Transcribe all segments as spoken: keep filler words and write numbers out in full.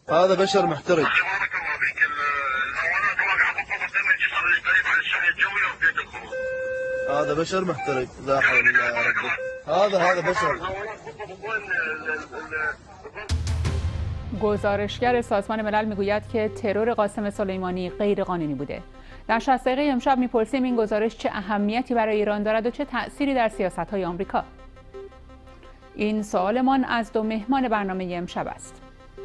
هذا بشر محترق. هذا بشر محترق. لا حول ولا قوة. هذا هذا بشر. گزارشگر سازمان ملل میگوید که ترور قاسم سلیمانی غیر قانونی بوده. در شصت دقیقه امشب میپرسیم این گزارش چه اهمیتی برای ایران دارد و چه تأثیری در سیاست‌های آمریکا. این سوالمان از دو مهمان برنامه امشب است.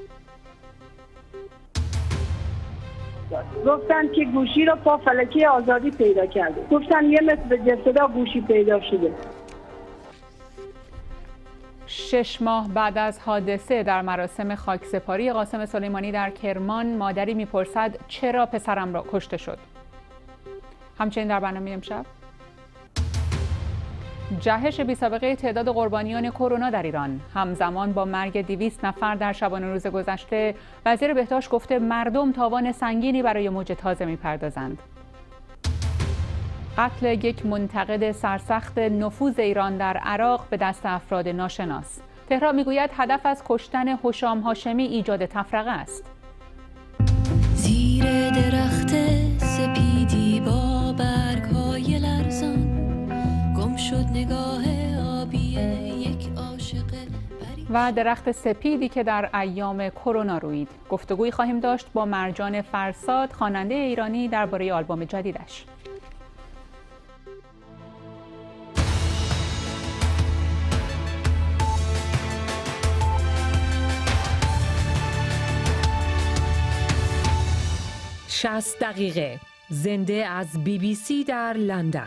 گفتن که گوشی رو پا فلکی آزادی پیدا کرده. گفتن یه متر به جسدا گوشی پیدا شده. شش ماه بعد از حادثه در مراسم خاکسپاری قاسم سلیمانی در کرمان، مادری میپرسد چرا پسرم را کشته شد. همچنین در برنامه امشب جهش بی‌سابقه تعداد قربانیان کرونا در ایران همزمان با مرگ دویست نفر در شبانه روز گذشته، وزیر بهداشت گفته مردم تاوان سنگینی برای موج تازه میپردازند. قتل یک منتقد سرسخت نفوذ ایران در عراق به دست افراد ناشناس. تهران میگوید هدف از کشتن هشام هاشمی ایجاد تفرقه است. زیر درخت سپیدی با برگ‌های لرزان گم شد نگاه آبی یک عاشق. و درخت سپیدی که در ایام کرونا رویید. گفتگویی خواهیم داشت با مرجان فرساد، خواننده ایرانی، درباره آلبوم جدیدش. شصت دقیقه زنده از بی بی سی در لندن.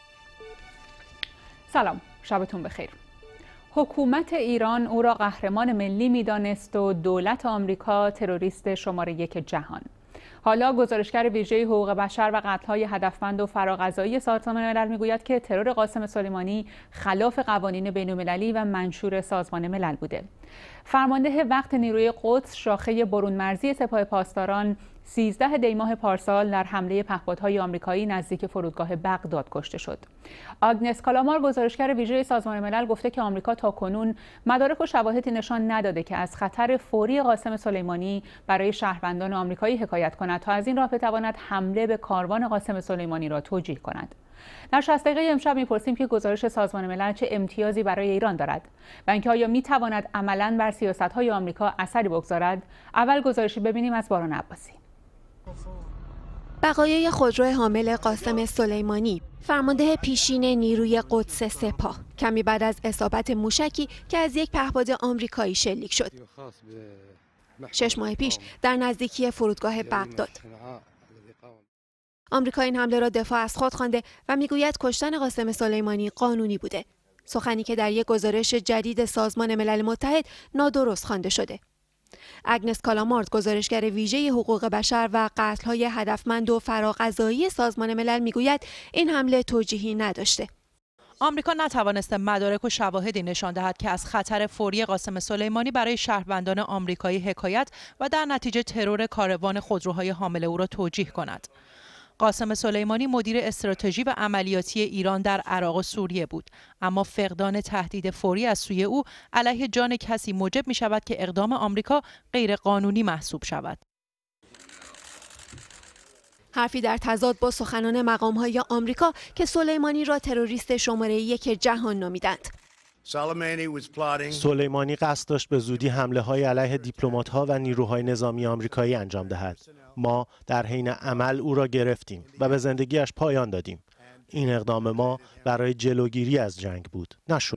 سلام، شبتون بخیر. حکومت ایران او را قهرمان ملی می‌دانست و دولت آمریکا تروریست شماره یک جهان. حالا گزارشگر ویژه حقوق بشر و قتل‌های هدفمند و فراغذایی سازمان ملل میگوید که ترور قاسم سلیمانی خلاف قوانین بین‌المللی و منشور سازمان ملل بوده. فرمانده وقت نیروی قدس شاخه برون مرزی سپاه پاسداران سیزده دی ماه پارسال در حمله پهپادهای آمریکایی نزدیک فرودگاه بغداد کشته شد. آگنس کالامار گزارشگر ویژه سازمان ملل گفته که آمریکا تاکنون مدارک و شواهدی نشان نداده که از خطر فوری قاسم سلیمانی برای شهروندان آمریکایی حکایت کند تا از این راه بتواند حمله به کاروان قاسم سلیمانی را توجیه کند. در شصت دقیقه امشب می‌پرسیم که گزارش سازمان ملل چه امتیازی برای ایران دارد و اینکه آیا می‌تواند عملاً بر سیاست‌های آمریکا اثری بگذارد. اول گزارشی ببینیم از باران عباسی. بقایای خودرو حامل قاسم سلیمانی، فرمانده پیشین نیروی قدس سپاه، کمی بعد از اصابت موشکی که از یک پهپاد آمریکایی شلیک شد. شش ماه پیش در نزدیکی فرودگاه بغداد. آمریکا این حمله را دفاع از خود خوانده و میگوید کشتن قاسم سلیمانی قانونی بوده. سخنی که در یک گزارش جدید سازمان ملل متحد نادرست خوانده شده. آگنس کالامارد گزارشگر ویژه حقوق بشر و قتل‌های هدفمند و فراغذایی سازمان ملل میگوید این حمله توجیهی نداشته. آمریکا نتوانسته مدارک و شواهدی نشان دهد که از خطر فوری قاسم سلیمانی برای شهروندان آمریکایی حکایت و در نتیجه ترور کاروان خودروهای حامل او را توجیه کند. قاسم سلیمانی مدیر استراتژی و عملیاتی ایران در عراق و سوریه بود، اما فقدان تهدید فوری از سوی او علیه جان کسی موجب می شود که اقدام آمریکا غیر قانونی محسوب شود. حرفی در تضاد با سخنان مقام‌های آمریکا که سلیمانی را تروریست شماره یک جهان نامیدند. سلیمانی قصد داشت به زودی حمله‌های علیه دیپلمات‌ها و نیروهای نظامی آمریکایی انجام دهد. ما در حین عمل او را گرفتیم و به زندگیش پایان دادیم. این اقدام ما برای جلوگیری از جنگ بود، نشد.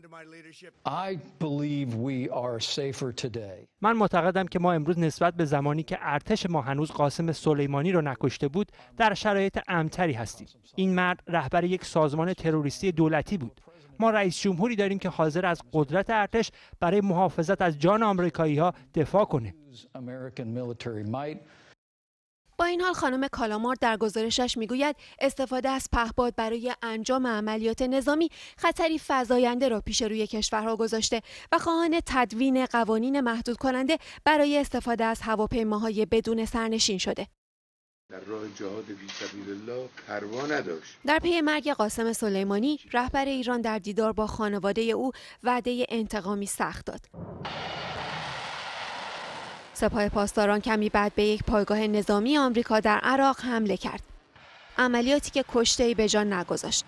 من معتقدم که ما امروز نسبت به زمانی که ارتش ما هنوز قاسم سلیمانی را نکشته بود در شرایط امن‌تری هستیم. این مرد رهبر یک سازمان تروریستی دولتی بود. ما رئیس جمهوری داریم که حاضر از قدرت ارتش برای محافظت از جان آمریکایی‌ها دفاع کنه. با این حال خانم کالامارد در گزارشش میگوید استفاده از پهپاد برای انجام عملیات نظامی خطری فزاینده را پیش روی کشورها گذاشته و خواهان تدوین قوانین محدود کننده برای استفاده از هواپیماهای بدون سرنشین شده. در راه جهاد فی سبیل الله پروا نداشت. در پی مرگ قاسم سلیمانی، رهبر ایران در دیدار با خانواده او وعده انتقامی سخت داد. سپاه پاسداران کمی بعد به یک پایگاه نظامی آمریکا در عراق حمله کرد. عملیاتی که کشته‌ای به جان نگذاشت.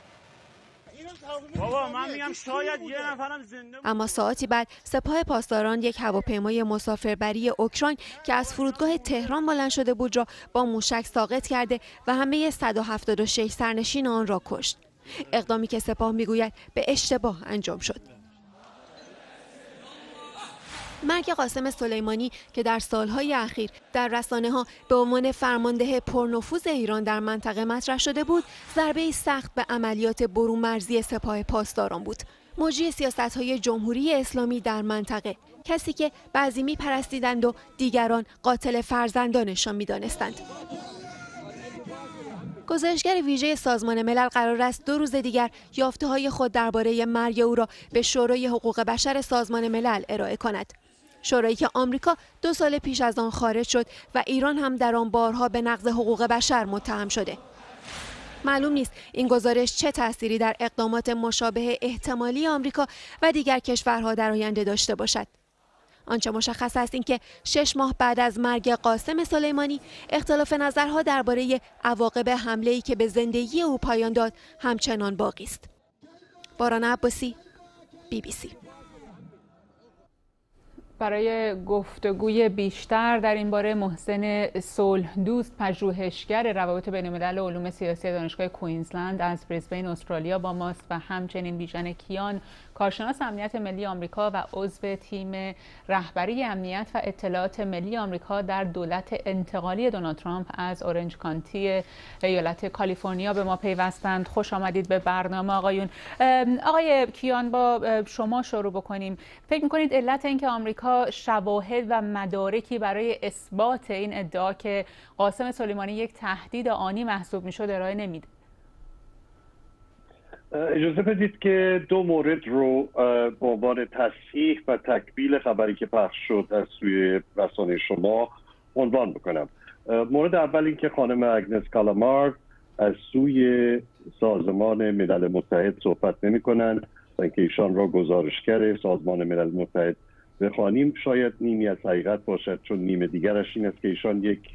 بابا من میگم شاید یه نفرم زنده. اما ساعتی بعد سپاه پاسداران یک هواپیمای مسافربری اوکراین که از فرودگاه تهران بلند شده بود را با موشک ساقط کرده و همه صد و هفتاد و شش سرنشین آن را کشت. اقدامی که سپاه میگوید به اشتباه انجام شد. مرگ قاسم سلیمانی که در سالهای اخیر در رسانه‌ها به عنوان فرمانده پرنفوذ ایران در منطقه مطرح شده بود، ضربه‌ای سخت به عملیات برون مرزی سپاه پاسداران بود. مجری سیاست‌های جمهوری اسلامی در منطقه، کسی که بعضی می‌پرستیدند و دیگران قاتل فرزندانشان می‌دانستند. گزارشگر ویژه سازمان ملل قرار است دو روز دیگر یافته‌های خود درباره مرگ او را به شورای حقوق بشر سازمان ملل ارائه کند. شورایی که آمریکا دو سال پیش از آن خارج شد و ایران هم در آن بارها به نقض حقوق بشر متهم شده. معلوم نیست این گزارش چه تأثیری در اقدامات مشابه احتمالی آمریکا و دیگر کشورها در آینده داشته باشد. آنچه مشخص است این که شش ماه بعد از مرگ قاسم سلیمانی اختلاف نظرها درباره عواقب حمله‌ای که به زندگی او پایان داد همچنان باقی است. باران عباسی، بی بی سی. برای گفتگوی بیشتر در این باره محسن صلح دوست، پژوهشگر روابط بین‌الملل و علوم سیاسی دانشگاه کوئینزلند از بریزبین استرالیا با ماست و همچنین بیژن کیان، کارشناس امنیت ملی آمریکا و عضو تیم رهبری امنیت و اطلاعات ملی آمریکا در دولت انتقالی دونالد ترامپ از اورنج کانتی ایالت کالیفرنیا به ما پیوستند. خوش آمدید به برنامه آقایون. آقای کیان، با شما شروع بکنیم. فکر می‌کنید علت اینکه آمریکا شواهد و مدارکی برای اثبات این ادعا که قاسم سلیمانی یک تهدید آنی محسوب می‌شد ارائه نمیده؟ اجازه بدید که دو مورد رو به عنوان تصحیح و تکمیل خبری که پخش شد از سوی رسانه شما عنوان بکنم. مورد اول این که خانم اگنس کالامارد از سوی سازمان ملل متحد صحبت نمی کنند و اینکه ایشان را گزارشگر سازمان ملل متحد بخوانیم شاید نیمی از حقیقت باشد، چون نیم دیگرش این است که ایشان یک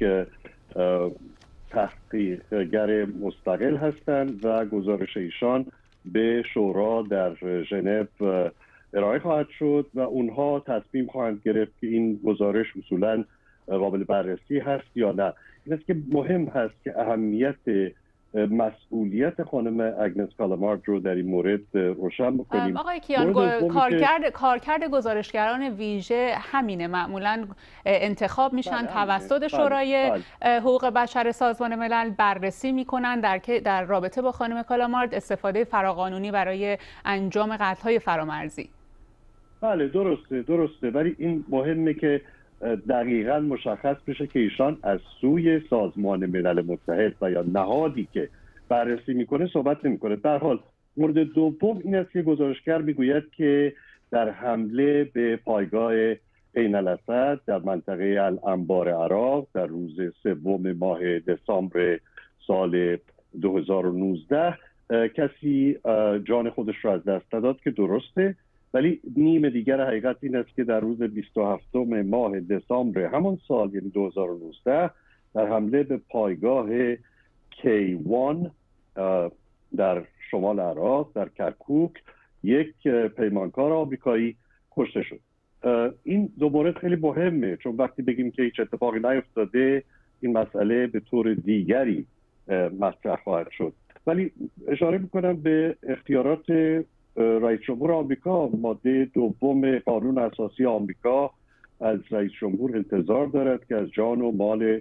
تحقیقگر مستقل هستند و گزارش ایشان به شورا در ژنو ارائه خواهد شد و اونها تصمیم خواهند گرفت که این گزارش اصولاً قابل بررسی هست یا نه. این است که مهم هست که اهمیت مسئولیت خانم اگنس کالامارد رو در این مورد روشن بکنیم. آقای کیان، کارکرد کارکرد گزارشگران ویژه همینه، معمولا انتخاب میشن توسط شورای حقوق بشر سازمان ملل، بررسی میکنن در در رابطه با خانم کالامارد استفاده فراقانونی برای انجام قتل‌های فرامرزی. بله درسته درسته ولی این مهمه که دقیقاً مشخص بشه که ایشان از سوی سازمان ملل متحد و یا نهادی که بررسی میکنه صحبت نمیکنه. در حال مورد دوم این است که گزارشگر میگوید که در حمله به پایگاه عین الاسد در منطقه الانبار عراق در روز سوم ماه دسامبر سال دو هزار و نوزده کسی جان خودش را از دست داد که درسته، ولی نیم دیگر حقیقت این است که در روز بیست و هفتم ماه دسامبر همان سال یعنی دو هزار و نوزده در حمله به پایگاه کی وان در شمال عراق در کرکوک یک پیمانکار آمریکایی کشته شد. این دو مورد خیلی مهمه، چون وقتی بگیم که هیچ اتفاقی نیفتاده این مسئله به طور دیگری مطرح خواهد شد. ولی اشاره میکنم به اختیارات رئیس جمهور آمریکا. ماده دوم قانون اساسی آمریکا از رئیس جمهور انتظار دارد که از جان و مال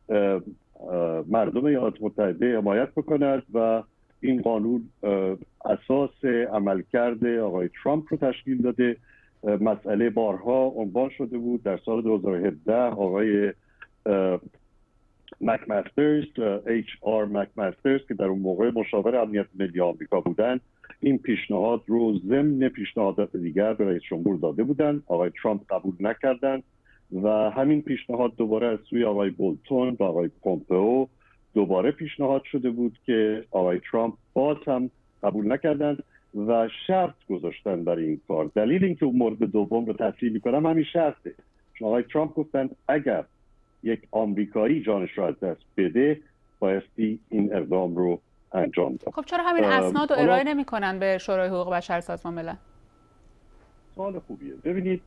مردم ایالات متحده حمایت بکند و این قانون اساس عملکرد آقای ترامپ رو تشکیل داده. مسئله بارها عنوان شده بود. در سال دو هزار و هفده آقای مک مسترز اچ آر مک مسترز که در اون موقع مشاور امنیت ملی آمریکا بودند این پیشنهاد رو ضمن پیشنهادات دیگر به رئیس جمهور داده بودند. آقای ترامپ قبول نکردند و همین پیشنهاد دوباره از سوی آقای بولتون و آقای پومپئو دوباره پیشنهاد شده بود که آقای ترامپ باز هم قبول نکردند و شرط گذاشتن برای این کار. دلیل اینکه اون مورد دوم رو تصحیح می‌کنم همین شرطه، آقای ترامپ گفتن اگر یک آمریکایی جانش را از دست بده بایستی این اقدام رو انجام داد. خب چرا همین اسناد رو ارائه نمی‌کنن به شورای حقوق بشر سازمان ملل؟ سوال خوبیه. ببینید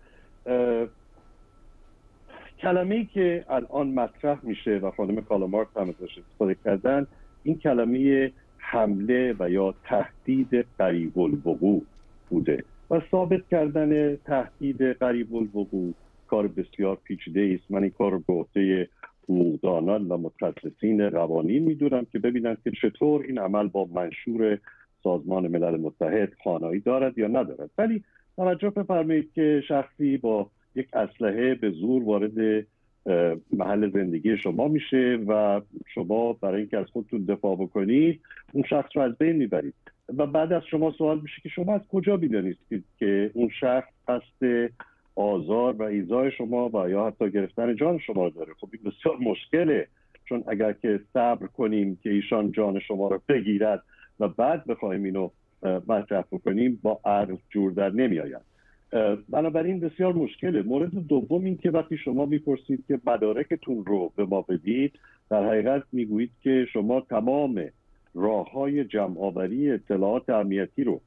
کلمه‌ای که الان مطرح میشه و خانم کالامارک هم ازش استفاده کردن، این کلمه حمله و یا تهدید قریب الوقوع بوده و ثابت کردن تهدید قریب الوقوع کار بسیار پیچیده است. من این کار رو به عهده حقوقدانان و متخصصین قوانین میدونم که ببینن که چطور این عمل با منشور سازمان ملل متحد خانایی دارد یا ندارد. ولی توجه بفرمایید که شخصی با یک اسلحه به زور وارد محل زندگی شما میشه و شما برای اینکه از خودتون دفاع بکنید اون شخص رو از بین میبرید و بعد از شما سوال میشه که شما از کجا میدونید که اون شخص قصد آزار و ایذای شما و یا حتی گرفتن جان شما رو داره. خب این بسیار مشکله، چون اگر که صبر کنیم که ایشان جان شما رو بگیرد و بعد بخوایم اینو مطرح بکنیم با عرض جور در نمی آید. بنابراین بسیار مشکله. مورد دوم این که وقتی شما میپرسید که مدارکتون رو به ما بدید، در حقیقت میگویید که شما تمام راه‌های جمع‌آوری اطلاعات امنیتی رو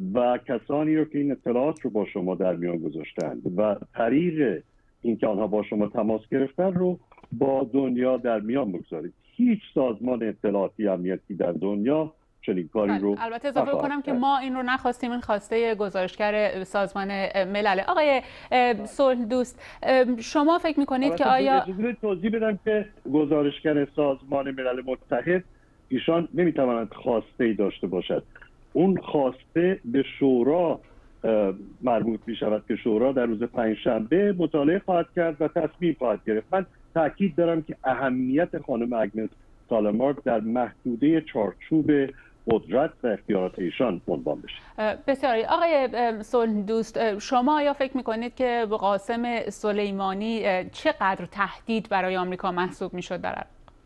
و کسانی رو که این اطلاعات رو با شما در میان گذاشتند و طریق اینکه آنها با شما تماس گرفتن رو با دنیا در میان بگذارید. هیچ سازمان اطلاعاتی امنیتی در دنیا چنین کاری رو البته اضافه کنم که ما این رو نخواستیم، این خواسته گزارشگر سازمان ملل. آقای صلح دوست، شما فکر میکنید که آیا توضیح بدم که گزارشگر سازمان ملل متحد ایشان نمیتواند خواسته ای داشته باشد. اون خواسته به شورا مربوط می شود که شورا در روز پنجشنبه مطالعه خواهد کرد و تصمیم خواهد گرفت. من تاکید دارم که اهمیت خانم اگنس کالامارک در محدوده چارچوب قدرت و اختیارات ایشان عنوان بشه. بسیاری. آقای صلح دوست، شما آیا فکر میکنید که قاسم سلیمانی چقدر تهدید برای آمریکا محسوب میشد در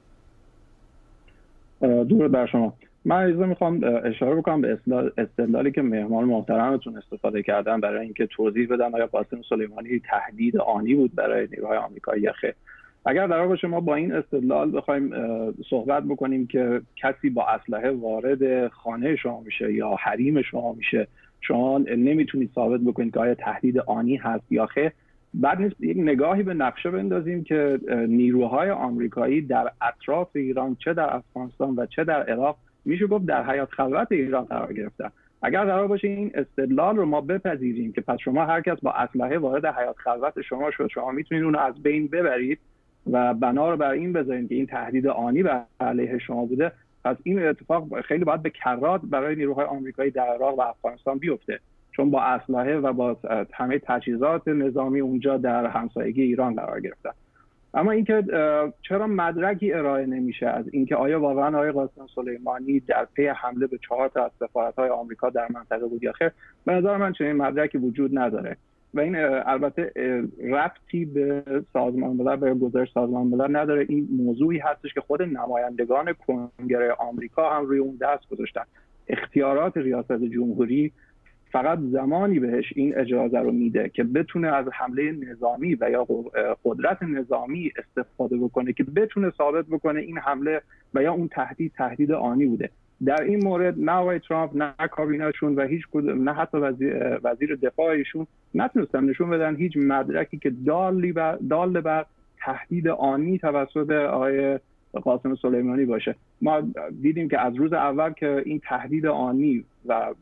عراق؟ درود بر شما. من ایزا میخوام اشاره بکنم به استدلالی که مهمان محترمتون استفاده کردن برای اینکه توضیح بدن آیا قاسم سلیمانی تهدید آنی بود برای نیروهای آمریکایی یا خیر. اگر در واقع شما با این استدلال بخوایم صحبت بکنیم که کسی با اسلحه وارد خانه شما میشه یا حریم شما میشه، شما نمیتونید ثابت بکنید که آیا تهدید آنی هست یا خیر، بعد نیست یک نگاهی به نقشه بندازیم که نیروهای آمریکایی در اطراف ایران، چه در افغانستان و چه در عراق، میشه گفت در حیات خلوت ایران قرار گرفتن. اگر قرار باشه این استدلال رو ما بپذیریم که پس شما هر کس با اسلحه وارد حیات خلوت شما شد، شما میتونید اون رو از بین ببرید و بنا رو بر این بذارید که این تهدید آنی بر علیه شما بوده، پس این اتفاق خیلی باید به کرات برای نیروهای آمریکایی در عراق و افغانستان بیفته، چون با اسلحه و با همه تجهیزات نظامی اونجا در همسایگی ایران قرار گرفتن. اما اینکه چرا مدرکی ارائه نمیشه از اینکه آیا واقعا آقای قاسم سلیمانی در پی حمله به چهار تا از سفارت‌های آمریکا در منطقه بود یا خیر، به نظر من چنین مدرکی وجود نداره و این البته ربطی به سازمان ملل، به گزارش سازمان ملل نداره. این موضوعی هستش که خود نمایندگان کنگره آمریکا هم روی اون دست گذاشتن. اختیارات ریاست جمهوری فقط زمانی بهش این اجازه رو میده که بتونه از حمله نظامی و یا قدرت نظامی استفاده بکنه که بتونه ثابت بکنه این حمله و یا اون تهدید تهدید آنی بوده. در این مورد نه آقای ترامپ نه کابینه‌شون و هیچ کدوم، نه حتی وزیر, وزیر دفاعشون نتونستن نشون بدن هیچ مدرکی که دالی بر دال بر تهدید آنی توسط آقای قاسم سلیمانی باشه. ما دیدیم که از روز اول که این تهدید آنی و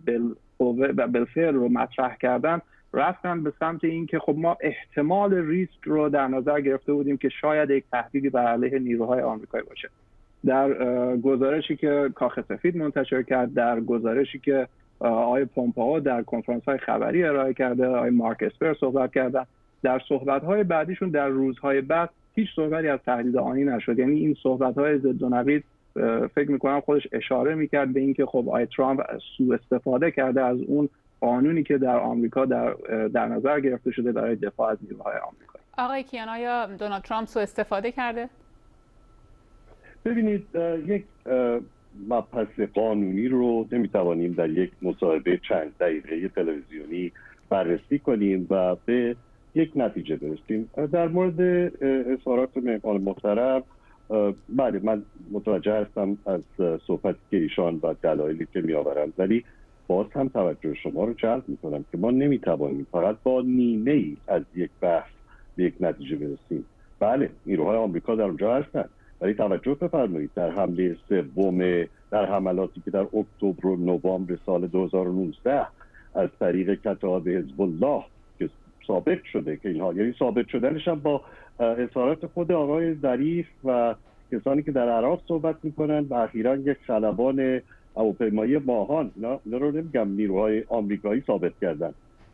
بالفعل رو مطرح کردن، رفتن به سمت این که خب ما احتمال ریسک رو در نظر گرفته بودیم که شاید یک تهدیدی بر علیه نیروهای آمریکایی باشه. در گزارشی که کاخ سفید منتشر کرد، در گزارشی که آقای پومپئو در کنفرانس‌های خبری ارائه کرده، آقای مارک اسپر صحبت کردن، در صحبت‌های بعدیشون در روزهای بعد هیچ صحبتی از تهدید آنی نشد. یعنی این صحبت‌های ضد و نقیض فکر می‌کنم خودش اشاره می‌کرد به اینکه خب آقای ترامپ سوء استفاده کرده از اون قانونی که در آمریکا در در نظر گرفته شده برای دفاع از نیروهای آمریکایی. آقای کیان، آیا دونالد ترامپ سوء استفاده کرده؟ ببینید، یک مبحث قانونی رو نمیتوانیم در یک مصاحبه چند دقیقه تلویزیونی بررسی کنیم و به یک نتیجه برسیم. در مورد اظهارات مهمان محترم، بله من متوجه هستم از صحبتی که ایشان و دلایلی که می آورند، ولی باز هم توجه شما رو جلب می کنم که ما نمی توانیم فقط با نیمه ای از یک بحث به یک نتیجه برسیم. بله نیروهای آمریکا در اونجا هستند، ولی توجه بفرمایید در حمله سوم، در حملاتی که در اکتبر و نوامبر سال دو هزار و نوزده از طریق کتایب حزب الله که ثابت شده که اینها، یعنی ثابت شدنش هم با اظهارات خود آقای ظریف و کسانی که در عراق صحبت میکنن و اخیراً یک خلبان هواپیمایی ماهان، اینا رو نمیگم نیروهای آمریکایی ثابت کردن،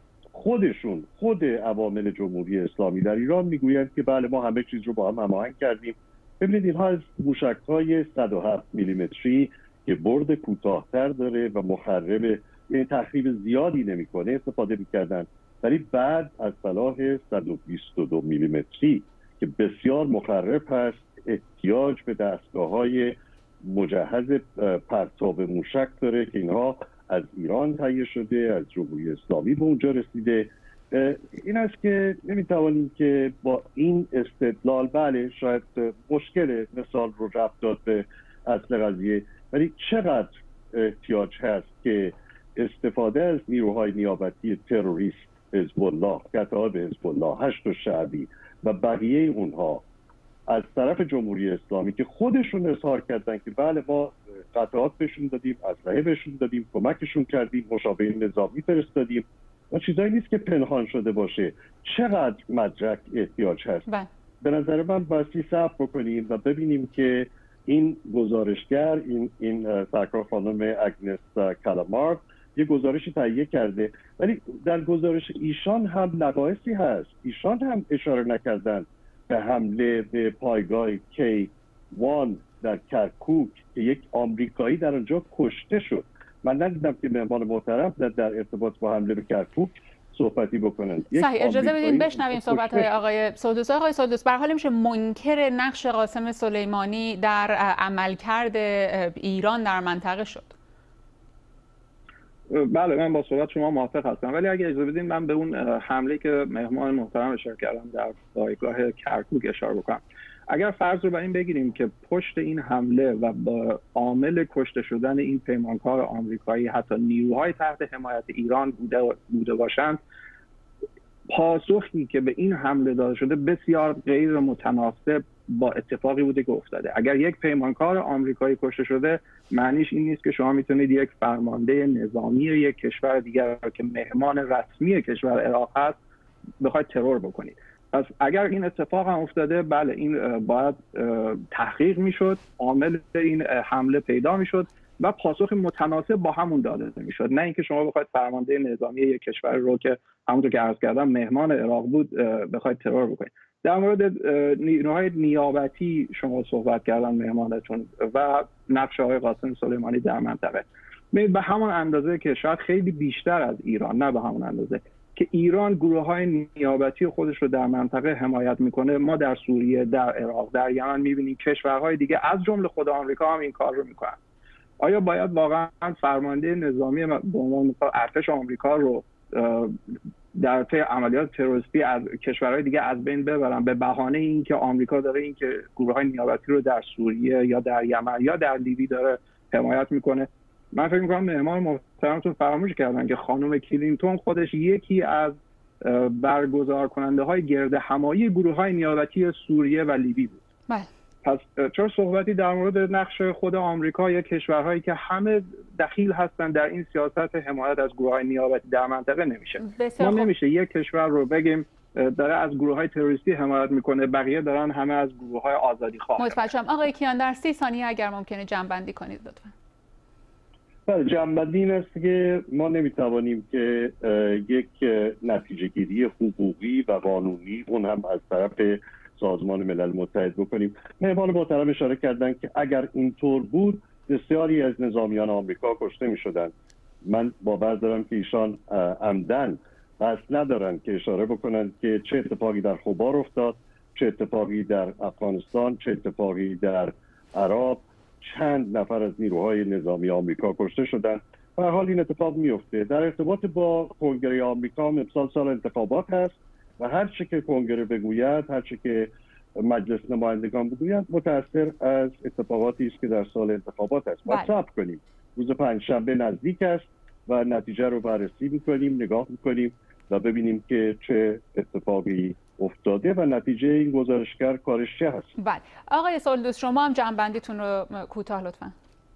خودشون خود عوامل جمهوری اسلامی در ایران میگویند که بله ما همه چیز رو با هم هماهنگ کردیم. ببینید اینها از موشک‌های صد و هفت میلیمتری که برد کوتاه‌تر داره و مخرب، یعنی تخریب زیادی نمیکنه، استفاده میکردن، ولی بعد از سلاح صد و بیست و دو میلیمتری که بسیار مخرب هست، احتیاج به دستگاه‌های مجهز پرتاب موشک داره که اینها از ایران تهیه شده، از جمهوری اسلامی به اونجا رسیده. این است که نمیتوانیم که با این استدلال، بله شاید مشکل مثال رو ربط داد به اصل قضیه، ولی چقدر احتیاج هست که استفاده از نیروهای نیابتی تروریست حزب الله، کتایب حزب الله، هشت شعبی و بقیه اونها از طرف جمهوری اسلامی که خودشون اظهار کردن که بله ما قطعات بهشون دادیم، اسلحه بهشون دادیم، کمکشون کردیم، مشاورین نظامی فرستادیم و چیزایی نیست که پنهان شده باشه. چقدر مدرک احتیاج هست؟ بله. به نظر من بایستی صبر بکنیم و ببینیم که این گزارشگر، این این سرکار خانم اگنس کالامارد یه گزارشی تهیه کرده، ولی در گزارش ایشان هم نقایصی هست. ایشان هم اشاره نکردن به حمله به پایگاه کی وان در کرکوک که یک آمریکایی در آنجا کشته شد. من ندیدم که مهمان محترم در, در ارتباط با حمله به کرکوک صحبتی بکنند. صحیح، اجازه بدین بشنویم صحبت های آقای سودوس. آقای سودوس، به هر حال میشه منکر نقش قاسم سلیمانی در عملکرد ایران در منطقه شد؟ بله من با صحبت شما موافق هستم، ولی اگه اجازه بدین من به اون حمله که مهمان محترم اشاره کردم در پایگاه کرکوک اشاره بکنم. اگر فرض رو بر این بگیریم که پشت این حمله و با عامل کشته شدن این پیمانکار آمریکایی حتی نیروهای تحت حمایت ایران بوده بوده باشند، پاسخی که به این حمله داده شده بسیار غیر متناسب با اتفاقی بوده که افتاده. اگر یک پیمانکار آمریکایی کشته شده، معنیش این نیست که شما میتونید یک فرمانده نظامی یک کشور دیگر که مهمان رسمی کشور عراق هست بخواید ترور بکنید. پس اگر این اتفاق هم افتاده، بله این باید تحقیق میشد، عامل این حمله پیدا میشد و پاسخ متناسب با همون داده میشد، نه اینکه شما بخواید فرمانده نظامی یک کشور رو که همونطور که عرض کردم مهمان عراق بود بخواید ترور بکنید. در مورد نیروهای نیابتی شما صحبت کردن مهمانتون و نقش آقای قاسم سلیمانی در منطقه، به همون اندازه که شاید خیلی بیشتر از ایران، نه به همون اندازه که ایران گروه‌های نیابتی خودش رو در منطقه حمایت میکنه، ما در سوریه، در عراق، در یمن میبینیم کشورهای دیگه از جمله خود آمریکا هم این کار رو میکنن. آیا باید واقعا فرمانده نظامی به عنوان ارتش آمریکا رو در طی عملیات تروریستی از کشورهای دیگه از بین ببرن به بهانه اینکه آمریکا داره اینکه گروه‌های نیابتی رو در سوریه یا در یمن یا در لیبی داره حمایت میکنه؟ من فکر میکنم مهمان محترمتون فراموش کردن که خانم کلینتون خودش یکی از برگزار کننده های گرد همایی گروه های نیابتی سوریه و لیبی بود. بله. پس چرا صحبتی در مورد نقش خود آمریکا یا کشورهایی که همه دخیل هستن در این سیاست حمایت از گروه های نیابتی در منطقه نمیشه؟ ما نمیشه یک کشور رو بگیم داره از گروه های تروریستی حمایت میکنه، بقیه دارن همه از گروه های آزادی خواه. متوجهم. آقای کیان در سی ثانیه اگر ممکنه جمع‌بندی کنید لطفاً. بله، جنبندی این است که ما نمیتوانیم که یک نتیجه گیری حقوقی و قانونی اون هم از طرف سازمان ملل متحد بکنیم. مهمان محترم اشاره کردن که اگر اینطور بود بسیاری از نظامیان آمریکا کشته میشدند. من باور دارم که ایشان عمدن قصد ندارن که اشاره بکنن که چه اتفاقی در خبار افتاد، چه اتفاقی در افغانستان، چه اتفاقی در عراق، چند نفر از نیروهای نظامی آمریکا کشته شدند. به هر حال این اتفاق میفته. در ارتباط با کنگره آمریکا امسال سال انتخابات هست و هر چه که کنگره بگوید، هر چه که مجلس نمایندگان بگوید، متأثر از اتفاقاتی است که در سال انتخابات است. ما صبر کنیم. روز پنجشنبه نزدیک است و نتیجه رو بررسی میکنیم، نگاه میکنیم و ببینیم که چه اتفاقی افتاده و نتیجه این گزارشگر کارش چه هست. بله آقای سولدوست، شما هم جمع‌بندیتون رو کوتاه لطفاً.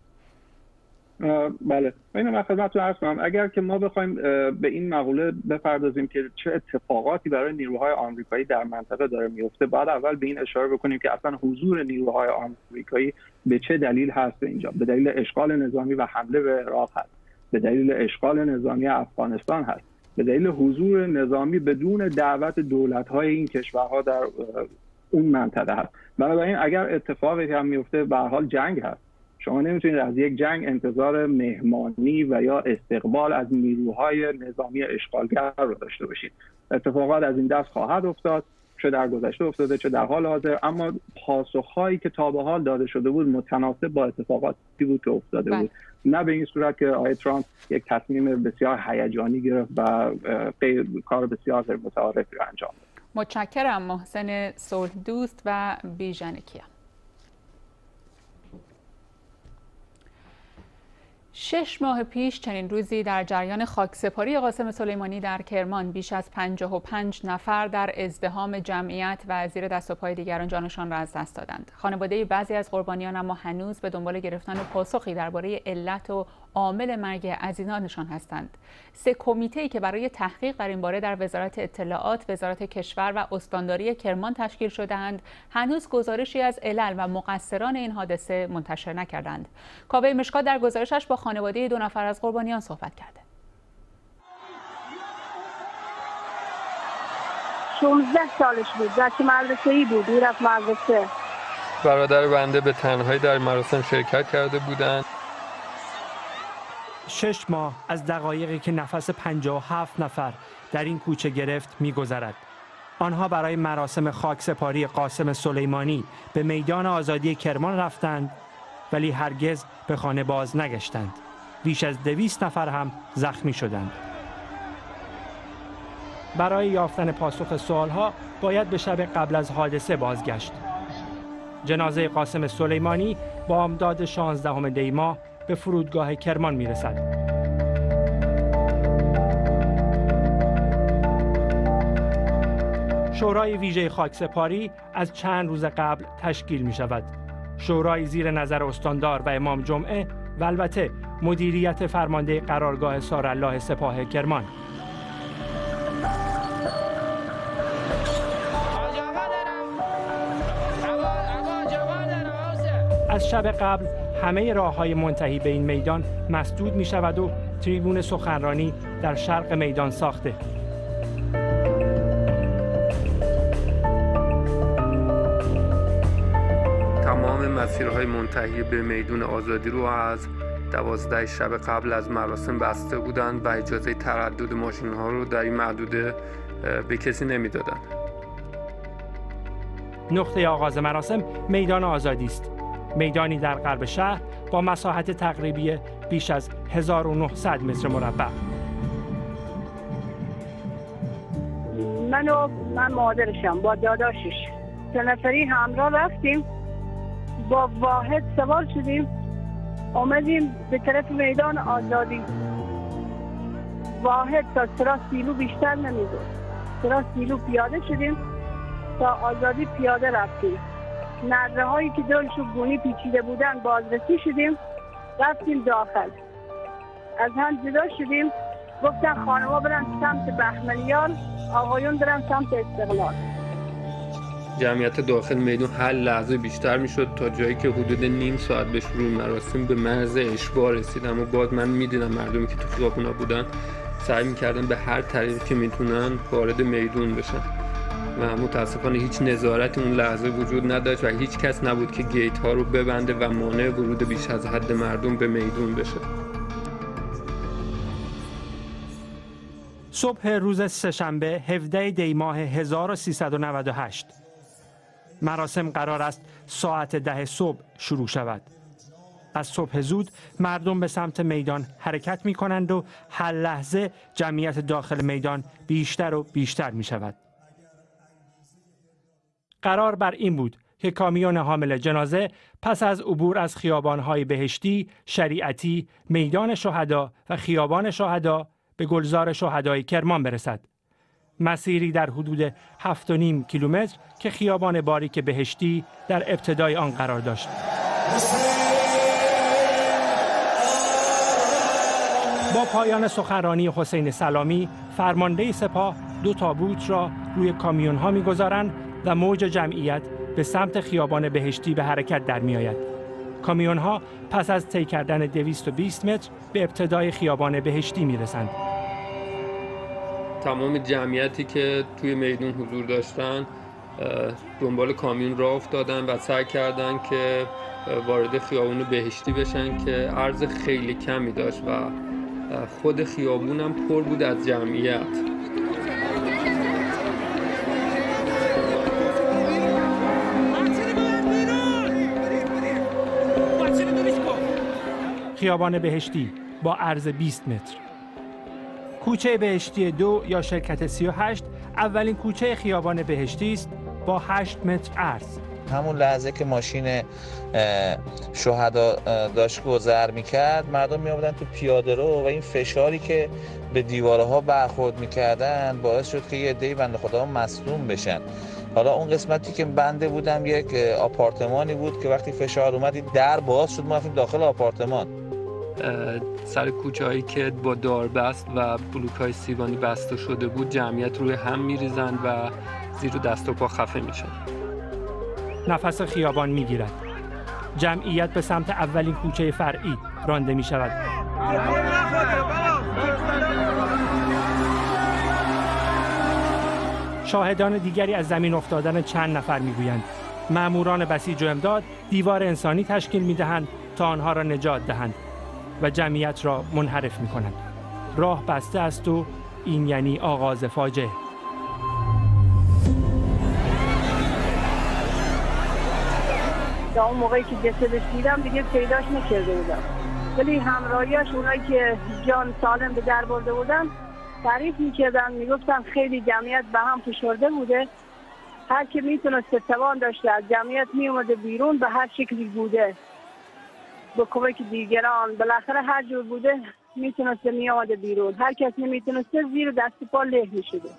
بله، اینو من خدمتتون عرض کنم. اگر که ما بخوایم به این مقوله بپردازیم که چه اتفاقاتی برای نیروهای آمریکایی در منطقه داره میفته، بعد اول به این اشاره بکنیم که اصلا حضور نیروهای آمریکایی به چه دلیل هست اینجا. به دلیل اشغال نظامی و حمله به عراق هست، به دلیل اشغال نظامی افغانستان هست، به دلیل حضور نظامی بدون دعوت دولت‌های این کشورها در اون منطقه هست. بنابراین اگر اتفاقی هم میفته، به هر حال جنگ هست. شما نمیتونید از یک جنگ انتظار مهمانی و یا استقبال از نیروهای نظامی اشغالگر رو داشته باشید. اتفاقات از این دست خواهد افتاد، چه در گذشته افتاده چه در حال حاضر، اما پاسخهایی که تا به حال داده شده بود متناسب با اتفاقاتی بود که افتاده بود. نه به این صورت که آقای ترامپ یک تصمیم بسیار هیجانی گرفت و کار بسیار غیر متعارفی رو انجام داد. متشکرم محسن سولدوست و بیژنکیا. شش ماه پیش چنین روزی در جریان خاکسپاری قاسم سلیمانی در کرمان بیش از پنجاه و پنج نفر در ازدحام جمعیت و زیر دست و پای دیگران جانشان را از دست دادند. خانواده بعضی از قربانیان اما هنوز به دنبال گرفتن پاسخی درباره علت و عامل مرگ عزیزانشان هستند. سه کمیته‌ای که برای تحقیق در این باره در وزارت اطلاعات، وزارت کشور و استانداری کرمان تشکیل شده‌اند، هنوز گزارشی از علل و مقصران این حادثه منتشر نکردند. کاوه مشکات در گزارشش با خانواده دو نفر از قربانیان صحبت کرده. شانزده سالش بود، بچه مدرسه‌ای بود، میرفت مدرسه. برادر بنده به تنهایی در مراسم شرکت کرده بودند. شش ماه از دقایقی که نفس پنجاه و هفت نفر در این کوچه گرفت می‌گذرد. آنها برای مراسم خاکسپاری قاسم سلیمانی به میدان آزادی کرمان رفتند، ولی هرگز به خانه باز نگشتند. بیش از دویست نفر هم زخمی شدند. برای یافتن پاسخ سوالها باید به شب قبل از حادثه بازگشت. جنازه قاسم سلیمانی بامداد شانزدهم دی ماه به فرودگاه کرمان میرسد. شورای ویژه خاکسپاری از چند روز قبل تشکیل می شود. شورای زیر نظر استاندار و امام جمعه و البته مدیریت فرمانده قرارگاه سارالله سپاه کرمان. از شب قبل همه راه‌های منتهی به این میدان مسدود می شود و تریبون سخنرانی در شرق میدان ساخته. تمام مسیرهای منتهی به میدان آزادی رو از دوازده شب قبل از مراسم بسته بودند و اجازه تردد ماشین‌ها رو در این محدوده به کسی نمی‌دادند. نقطه آغاز مراسم میدان آزادی است. میدانی در غرب شهر با مساحت تقریبی بیش از هزار و نهصد متر مربع. من و من مادرشم با داداشش سه نفری همراه رفتیم، با واحد سوار شدیم، آمدیم به طرف میدان آزادی. واحد تا سرا سیلو بیشتر نمیدون، سرا سیلو پیاده شدیم تا آزادی پیاده رفتیم. نرده هایی که دلش و گونی پیچیده بودن بازرسی شدیم، رفتیم داخل. از هم جدا شدیم، گفتن خانم‌ها برن سمت بهمنیار، آقایون برن سمت استقلال. جمعیت داخل میدان هر لحظه بیشتر میشد تا جایی که حدود نیم ساعت به شروع مراسم به مرز اشباع رسید. اما باز من میدیدم مردمی که تو خیابونا بودن سعی میکردن به هر طریقی که میتونن وارد میدان بشن و متاسفانه هیچ نظارتی اون لحظه وجود نداشت و هیچ کس نبود که گیت ها رو ببنده و مانع ورود بیش از حد مردم به میدان بشه. صبح روز سه‌شنبه هفدهم دی ماه هزار و سیصد و نود و هشت مراسم قرار است ساعت ده صبح شروع شود. از صبح زود مردم به سمت میدان حرکت می کنند و هر لحظه جمعیت داخل میدان بیشتر و بیشتر می شود. قرار بر این بود که کامیون حامل جنازه پس از عبور از خیابان‌های بهشتی، شریعتی، میدان شهدا و خیابان شهدا به گلزار شهدای کرمان برسد. مسیری در حدود هفت و نیم کیلومتر که خیابان باریک بهشتی در ابتدای آن قرار داشت. با پایان سخنرانی حسین سلامی، فرمانده سپاه دو تابوت را روی کامیون‌ها می‌گذارند و موج جمعیت به سمت خیابان بهشتی به حرکت در می‌آید. کامیون‌ها پس از طی کردن دویست و بیست متر به ابتدای خیابان بهشتی می‌رسند. تمام جمعیتی که توی میدون حضور داشتن دنبال کامیون راه افتادن و سعی کردن که وارد خیابون بهشتی بشن که عرض خیلی کمی داشت و خود خیابون هم پر بود از جمعیت. خیابان بهشتی با عرض بیست متر. کوچه بهشتی دو یا شرکت سی و هشت اولین کوچه خیابان بهشتی است با هشت متر عرض. همون لحظه که ماشین شهدا داشت گذر میکرد، مردم میآمدن تو پیاده رو و این فشاری که به دیوارها برخورد میکردن باعث شد که یه عده‌ای بنده خدا مصدوم بشن. حالا اون قسمتی که بنده بودم یک آپارتمانی بود که وقتی فشار اومد در باز شد، ما رفتیم داخل آپارتمان. سر کوچه هایی که با داربست و بلوک های سیگانی بسته شده بود جمعیت روی هم میریزند و زیر دست و پا خفه میشن. نفس خیابان میگیرد. جمعیت به سمت اولین کوچه فرعی رانده می شود. شاهدان دیگری از زمین افتادن چند نفر میگویند. ماموران بسیج و امداد دیوار انسانی تشکیل میدهند تا آنها را نجات دهند و جمعیت را منحرف میکنند. راه بسته است و این یعنی آغاز فاجعه. تا اون موقعی که جسدش دیدم دیگه پیداش نکرده بودم، ولی همراهیاش اونایی که جان سالم به در برده بودن تعریف میکردن، میگفتن خیلی جمعیت به هم فشرده بوده، هر که میتونست توان داشته از جمعیت میومده بیرون به هر شکلی بوده با کمک دیگران، بالاخره هر جور بوده میتونسته میامده بیرون، هر کس نمیتونسته زیر دست پا له میشده.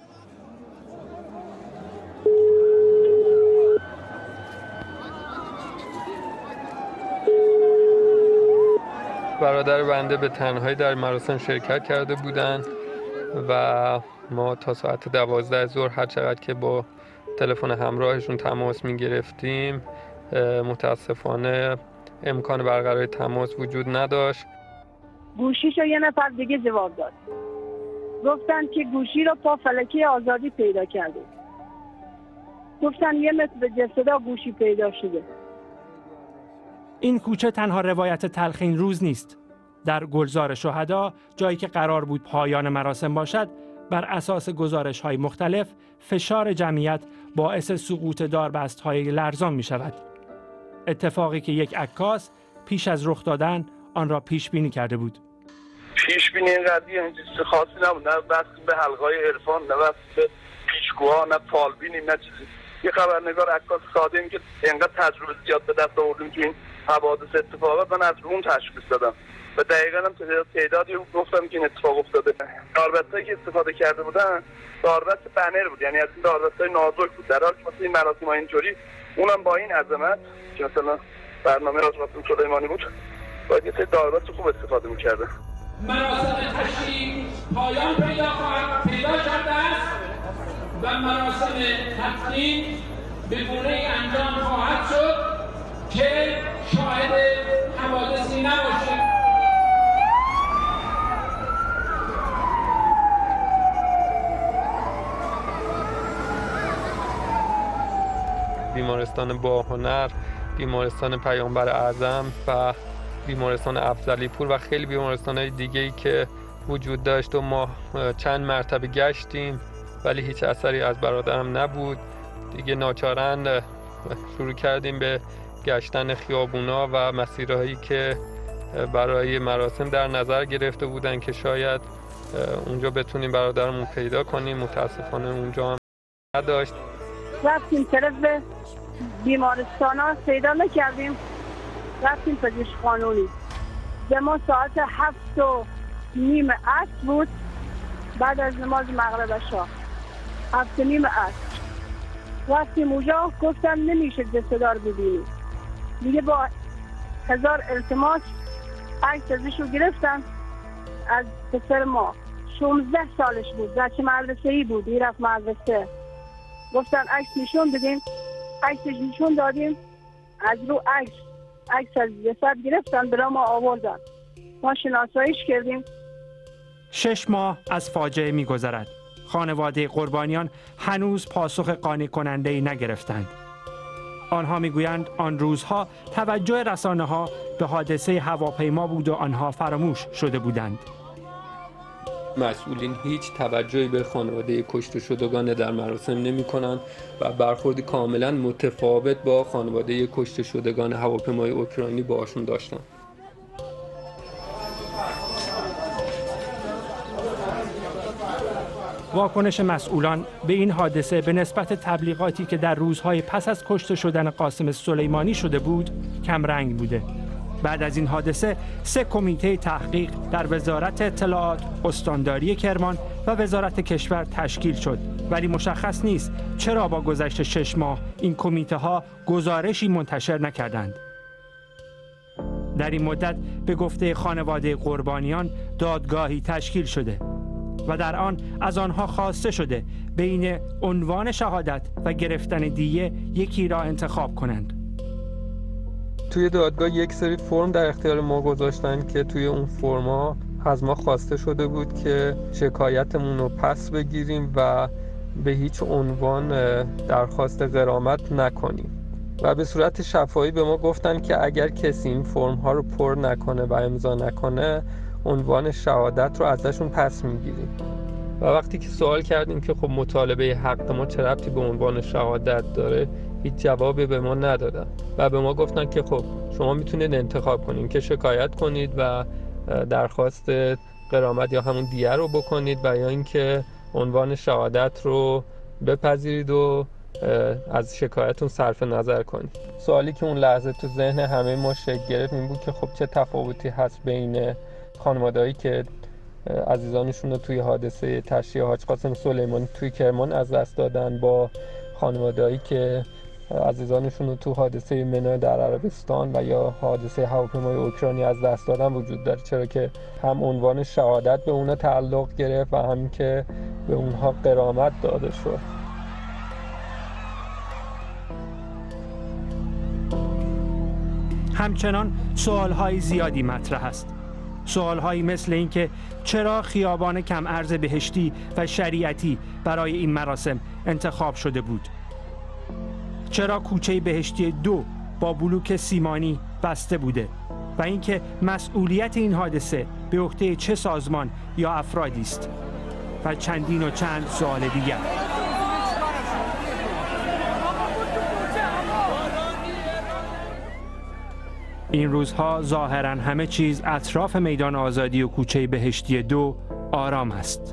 برادر بنده به تنهایی در مراسم شرکت کرده بودند و ما تا ساعت دوازده ظهر هر چقدر که با تلفن همراهشون تماس می گرفتیم متاسفانه امکان برقراری تماس وجود نداشت. گوشیشو یه نفر دیگه جواب داد، گفتن که گوشی رو پا فلکی آزادی پیدا کرده، گفتن یه متر به جسدا گوشی پیدا شده. این کوچه تنها روایت تلخ این روز نیست. در گلزار شهدا، جایی که قرار بود پایان مراسم باشد، بر اساس گزارش‌های مختلف فشار جمعیت باعث سقوط داربست‌های لرزان می شود. اتفاقی که یک عکاس پیش از رخ دادن آن را پیش بینی کرده بود. پیش بینی این قضیه این چیز خاصی نبود، نه بس به حلقه‌های عرفان، نه بس به پیشگوها، نه فالبینی، نه چیزی. یه خبرنگار عکاس ساده این که اینقدر تجربه زیاد به دست آوردیم تو این حوادث اتفاقات، من از اون تشخیص دادم و دقیقاً هم تعدادی گفتم که این اتفاق افتاده. داربستایی که استفاده کرده بودن داربست بنر بود، یعنی از این داربستای نازک بود، در حالی که مثلا این مراسم‌های اینجوری اونم با این عظمت که مثلا برنامه راز قاسم سلیمانی بود باید یه سری داربست خوب استفاده می‌کرده. مراسم تشییع پایان پیدا خواهد پیدا کرده است و مراسم تدفین به گونه‌ای انجام خواهد شد که شاهد حوادثی نباشه. بیمارستان باهنر، بیمارستان پیامبر اعظم و بیمارستان افضلی پور و خیلی بیمارستان‌های دیگه‌ای که وجود داشت و ما چند مرتبه گشتیم ولی هیچ اثری از برادرم نبود. دیگه ناچارن شروع کردیم به گشتن خیابونا و مسیرهایی که برای مراسم در نظر گرفته بودن که شاید اونجا بتونیم برادرمون پیدا کنیم. متاسفانه اونجا هم نداشت. رفتیم طرف بیمارستان ها، پیدا نکردیم. رفتیم پزشک قانونی. به ما ساعت هفت و نیم عصر بود، بعد از نماز مغرب شاه هفت و نیم عصر رفتیم اونجا، گفتن نمیشه جسدار ببینیم دیگه. با هزار التماس عکس ازشو گرفتن از پسر ما، شانزده سالش بود، بچه مدرسه ای بود، میرفت مدرسه. گفتن عکس نشون بدیم، عکسش نشون دادیم. از رو عکس عکس از جسد گرفتن، برای ما آوردن، ما شناساییش کردیم. شش ماه از فاجعه می‌گذرد. خانواده قربانیان هنوز پاسخ قانع کننده‌ای نگرفتند. آنها میگویند آن روزها توجه رسانه‌ها به حادثه هواپیما بود و آنها فراموش شده بودند. مسئولین هیچ توجهی به خانواده کشته شدگان در مراسم نمی‌کنند و برخوردی کاملا متفاوت با خانواده کشته شدگان هواپیمای اوکراینی باشون داشتند. واکنش مسئولان به این حادثه به نسبت تبلیغاتی که در روزهای پس از کشته شدن قاسم سلیمانی شده بود کمرنگ بوده. بعد از این حادثه سه کمیته تحقیق در وزارت اطلاعات، استانداری کرمان و وزارت کشور تشکیل شد، ولی مشخص نیست چرا با گذشت شش ماه این کمیته ها گزارشی منتشر نکردند. در این مدت به گفته خانواده قربانیان دادگاهی تشکیل شده و در آن از آنها خواسته شده بین عنوان شهادت و گرفتن دیه یکی را انتخاب کنند. توی دادگاه یک سری فرم در اختیار ما گذاشتن که توی اون فرما از ما خواسته شده بود که شکایتمون رو پس بگیریم و به هیچ عنوان درخواست غرامت نکنیم و به صورت شفاهی به ما گفتن که اگر کسی این فرم ها رو پر نکنه و امضا نکنه عنوان شهادت رو ازشون پس میگیریم. و وقتی که سوال کردیم که خب مطالبه حق ما چه ربطی به عنوان شهادت داره، هیچ جوابی به ما ندادن و به ما گفتن که خب شما میتونید انتخاب کنید که شکایت کنید و درخواست غرامت یا همون دیه رو بکنید و یا اینکه عنوان شهادت رو بپذیرید و از شکایتون صرف نظر کنید. سوالی که اون لحظه تو ذهن همه ما شکل گرفت این بود که خب چه تفاوتی هست بین خانواده‌ای که عزیزانشون رو توی حادثه تشییع حاج قاسم سلیمانی توی کرمان از دست دادن با خانواده‌ای که عزیزانشون رو تو حادثه منای در عربستان و یا حادثه هواپیمای اوکراینی از دست دادن وجود داره، چرا که هم عنوان شهادت به اونها تعلق گرفت و هم که به اونها غرامت داده شد. همچنان سوال‌های زیادی مطرح است. سوال‌هایی مثل اینکه چرا خیابان کم ارز بهشتی و شریعتی برای این مراسم انتخاب شده بود؟ چرا کوچه بهشتی دو با بلوک سیمانی بسته بوده؟ و اینکه مسئولیت این حادثه به عهده چه سازمان یا افرادی است؟ و چندین و چند سوال دیگر. این روزها ظاهراً همه چیز اطراف میدان آزادی و کوچه بهشتی دو آرام است.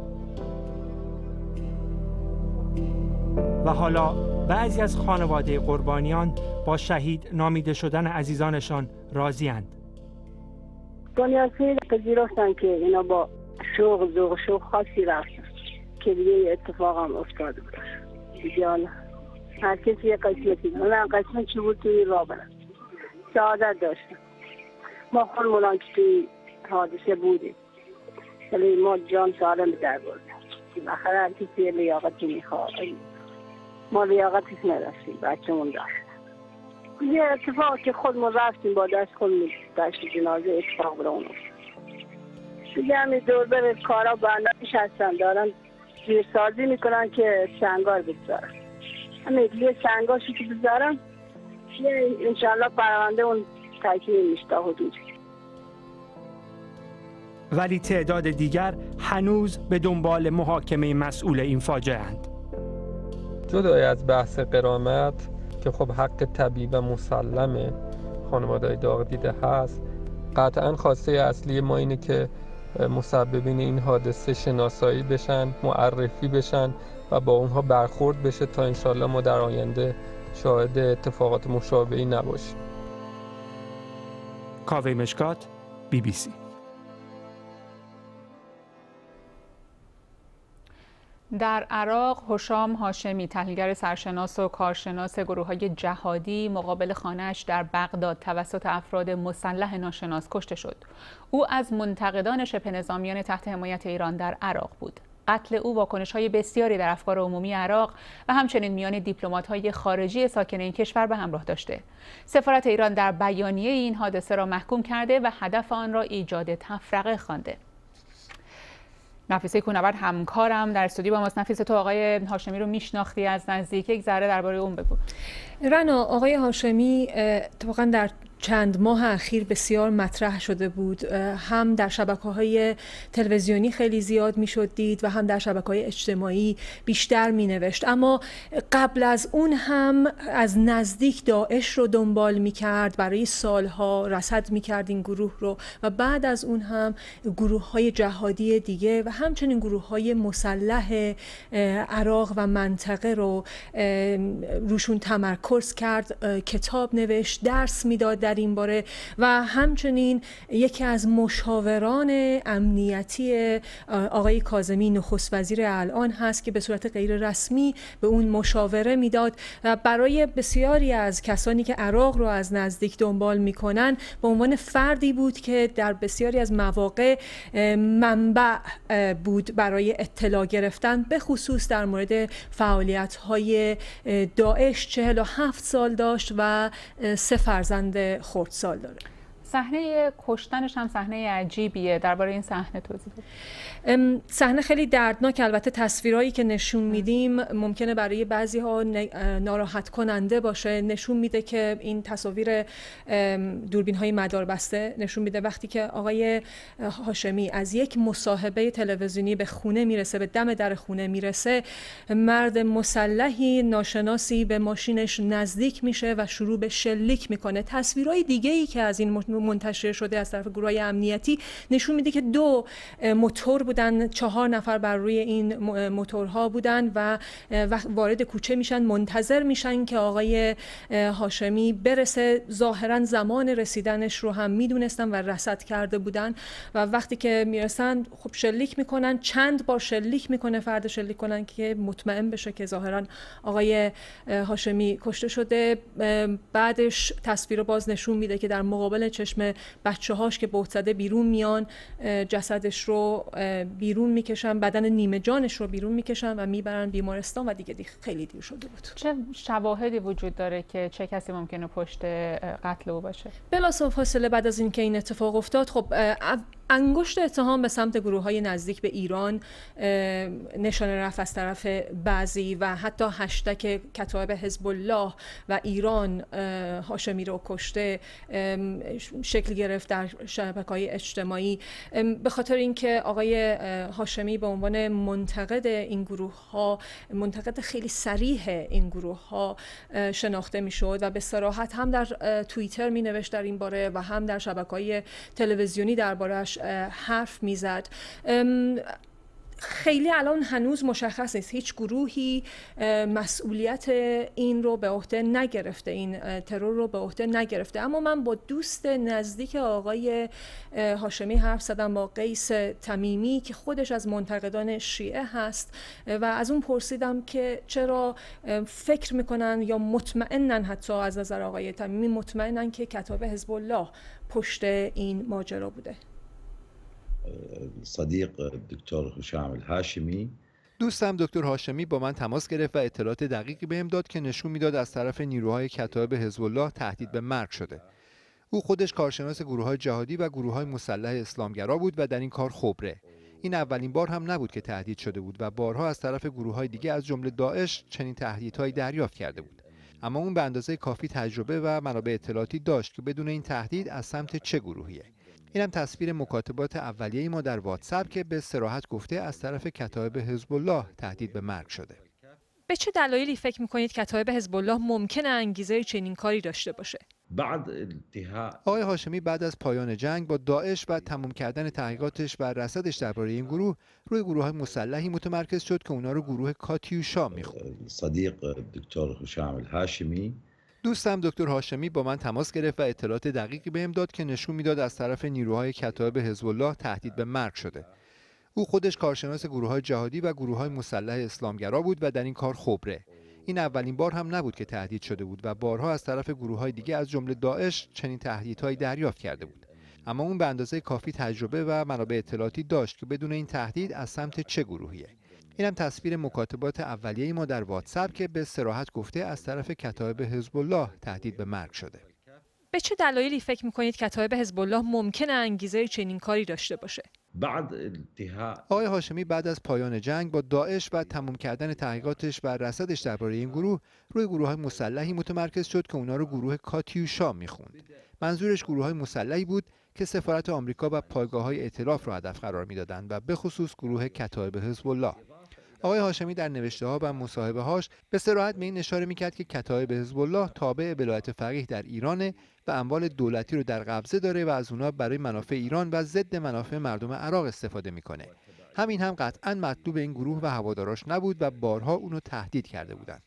و حالا بعضی از خانواده قربانیان با شهید نامیده شدن عزیزانشان راضی‌اند. دنیا خیلی پذیرفتن که اینا با شوق ذوق شوق خاصی رفتن که دیگه اتفاق هم افتاده بود. دیگه حالا هر کسی یه قسمتی داره. حالا قسمت چی بود توی راه برن. سعادت داشتن. ما خودمون که توی حادثه بودیم. ولی ما جان سالم در بردیم. بالاخره هر کسی لیاقتی میخواد. ما لیاقتش نداشتیم. بچه‌مون داشت. یه اتفاق که خودمون رفتیم با دست خودمون داشت جنازه اتفاق برامون افتاد. دیگه همین دور بر کارا برنامه‌اش هستن دارن جیرسازی میکنن که سنگار بگذارن. همین یه سنگاشی که بذارن یه انشالله پرونده اون تکمیل میشه تا حدودی. ولی تعداد دیگر هنوز به دنبال محاکمه مسئول این فاجعه اند. جدای از بحث غرامت که خب حق طبیعی و مسلم خانواده‌های داغ دیده هست، قطعاً خواسته اصلی ما اینه که مسببین این حادثه شناسایی بشن، معرفی بشن و با اونها برخورد بشه تا انشالله ما در آینده شاهد اتفاقات مشابهی نباشیم. کاوه مشکات، بی بی سی. در عراق هشام هاشمی، تحلیلگر سرشناس و کارشناس گروه‌های جهادی، مقابل خانه‌اش در بغداد توسط افراد مسلح ناشناس کشته شد. او از منتقدان شبه نظامیان تحت حمایت ایران در عراق بود. قتل او واکنش‌های بسیاری در افکار عمومی عراق و همچنین میان دیپلمات‌های خارجی ساکن این کشور به همراه داشته. سفارت ایران در بیانیه این حادثه را محکوم کرده و هدف آن را ایجاد تفرقه خوانده. نفیسه کونورد همکارم در استودیو با ماست. نفیسه، تو آقای هاشمی رو میشناختی از نزدیک، یک ذره درباره اون بگو. رنا، آقای هاشمی اتفاقا در چند ماه اخیر بسیار مطرح شده بود، هم در شبکه‌های تلویزیونی خیلی زیاد میشد دید و هم در شبکه‌های اجتماعی بیشتر مینوشت، اما قبل از اون هم از نزدیک داعش رو دنبال میکرد، برای سالها رصد میکرد این گروه رو و بعد از اون هم گروه‌های جهادی دیگه و همچنین گروه‌های مسلح عراق و منطقه رو روشون تمرکز کرد، کتاب نوشت، درس میداد در این باره و همچنین یکی از مشاوران امنیتی آقای کاظمی نخست وزیر الان هست که به صورت غیر رسمی به اون مشاوره میداد و برای بسیاری از کسانی که عراق رو از نزدیک دنبال میکنن به عنوان فردی بود که در بسیاری از مواقع منبع بود برای اطلاع گرفتن، به خصوص در مورد فعالیت‌های داعش. چهل و هفت سال داشت و سه فرزند خردسال داره. صحنه کشتنش هم صحنه عجیبیه، درباره این صحنه توضیح بده. صحنه خیلی دردناک، البته تصویرایی که نشون میدیم ممکنه برای بعضی ها ناراحت کننده باشه. نشون میده که این تصاویر دوربین های مداربسته نشون میده وقتی که آقای هاشمی از یک مصاحبه تلویزیونی به خونه میرسه، به دم در خونه میرسه، مرد مسلحی ناشناسی به ماشینش نزدیک میشه و شروع به شلیک میکنه. تصویرهای دیگه ای که از این منتشر شده از طرف گروهای امنیتی نشون میده که دو موتور بودن، چهار نفر بر روی این موتورها بودن و وارد کوچه میشن، منتظر میشن که آقای هاشمی برسه. ظاهرا زمان رسیدنش رو هم میدونستن و رصد کرده بودن و وقتی که میرسن خب شلیک میکنن، چند بار شلیک میکنه فرد شلیک کنن که مطمئن بشه که ظاهرا آقای هاشمی کشته شده. بعدش تصویر باز نشون میده که در مقابل چشم بچه هاش که بهت زده بیرون میان، جسدش رو بیرون میکشن، بدن نیمه جانش رو بیرون میکشن و میبرن بیمارستان و دیگه, دیگه خیلی دیر شده بود. چه شواهدی وجود داره که چه کسی ممکنه پشت قتل او باشه؟ بلافاصله بعد از اینکه این اتفاق افتاد، خب انگشت اتهام به سمت گروه‌های نزدیک به ایران نشانه رفت از طرف بعضی و حتی هشتگ کتایب حزب الله و ایران هاشمی رو کشته شکل گرفت در شبکه‌های اجتماعی، به خاطر اینکه آقای هاشمی به عنوان منتقد این گروه‌ها، منتقد خیلی صریح این گروه‌ها شناخته می‌شد و به صراحت هم در توییتر می‌نوشت در این باره و هم در شبکه‌های تلویزیونی درباره‌اش حرف میزد. خیلی الان هنوز مشخص نیست، هیچ گروهی مسئولیت این رو به عهده نگرفته، این ترور رو به عهده نگرفته. اما من با دوست نزدیک آقای هاشمی حرف زدم، با قیس تمیمی که خودش از منتقدان شیعه هست و از اون پرسیدم که چرا فکر میکنن یا مطمئنن، حتی از نظر آقای تمیمی مطمئنن که کتاب حزب الله پشت این ماجرا بوده. صدیق دکتر هشام الهاشمی، دوستم دکتر هاشمی با من تماس گرفت و اطلاعات دقیقی بهم داد که نشون میداد از طرف نیروهای کتایب حزب الله تهدید به مرگ شده. او خودش کارشناس گروه‌های جهادی و گروه‌های مسلح اسلامگرا بود و در این کار خبره. این اولین بار هم نبود که تهدید شده بود و بارها از طرف گروه‌های دیگه از جمله داعش چنین تهدیدهایی دریافت کرده بود. اما اون به اندازه کافی تجربه و منابع اطلاعاتی داشت که بدون این تهدید از سمت چه گروهیه. اینم تصویر مکاتبات اولیه ما در واتساپ که به صراحت گفته از طرف کتایب حزب الله تهدید به مرگ شده. به چه دلایلی فکر می‌کنید کتایب حزب الله ممکنه انگیزه چنین کاری داشته باشه؟ بعد انتهاء آقای هاشمی بعد از پایان جنگ با داعش و تمام کردن تحقیقاتش و رصدش درباره این گروه روی گروه‌های مسلحی متمرکز شد که اونا رو گروه کاتیوشا میخوند. صدیق دکتر هشام الهاشمی دوستم دکتر هاشمی با من تماس گرفت و اطلاعات دقیقی بهم داد که نشون میداد از طرف نیروهای کتایب حزب الله تهدید به مرگ شده. او خودش کارشناس گروه‌های جهادی و گروه‌های مسلح اسلامگرا بود و در این کار خبره. این اولین بار هم نبود که تهدید شده بود و بارها از طرف گروه‌های دیگه از جمله داعش چنین تهدیدهایی دریافت کرده بود. اما اون به اندازه کافی تجربه و منابع اطلاعاتی داشت که بدون این تهدید از سمت چه گروهیه. اینم تصویر مکاتبات اولیه ما در واتساپ که به صراحت گفته از طرف کتایب حزب الله تهدید به مرگ شده. به چه دلایلی فکر می‌کنید کتایب حزب الله ممکنه انگیزه چنین کاری داشته باشه؟ بعد انتهاء آقای هاشمی بعد از پایان جنگ با داعش و تمام کردن تحقیقاتش و رصدش درباره این گروه روی گروه‌های مسلحی متمرکز شد که اونا رو گروه کاتیوشا میخوند. منظورش گروه‌های مسلحی بود که سفارت آمریکا و پایگاه‌های ائتلاف را هدف قرار میدادند و به خصوص گروه کتایب حزب الله. آقای هاشمی در نوشته‌ها و مصاحبه‌هاش به صراحت به این اشاره می‌کرد که کتایب حزب الله تابع ولایت فقیه در ایرانه و اموال دولتی رو در قبضه داره و از اونها برای منافع ایران و ضد منافع مردم عراق استفاده می‌کنه. همین هم قطعاً مطلوب این گروه و هواداراش نبود و بارها اونو تهدید کرده بودند.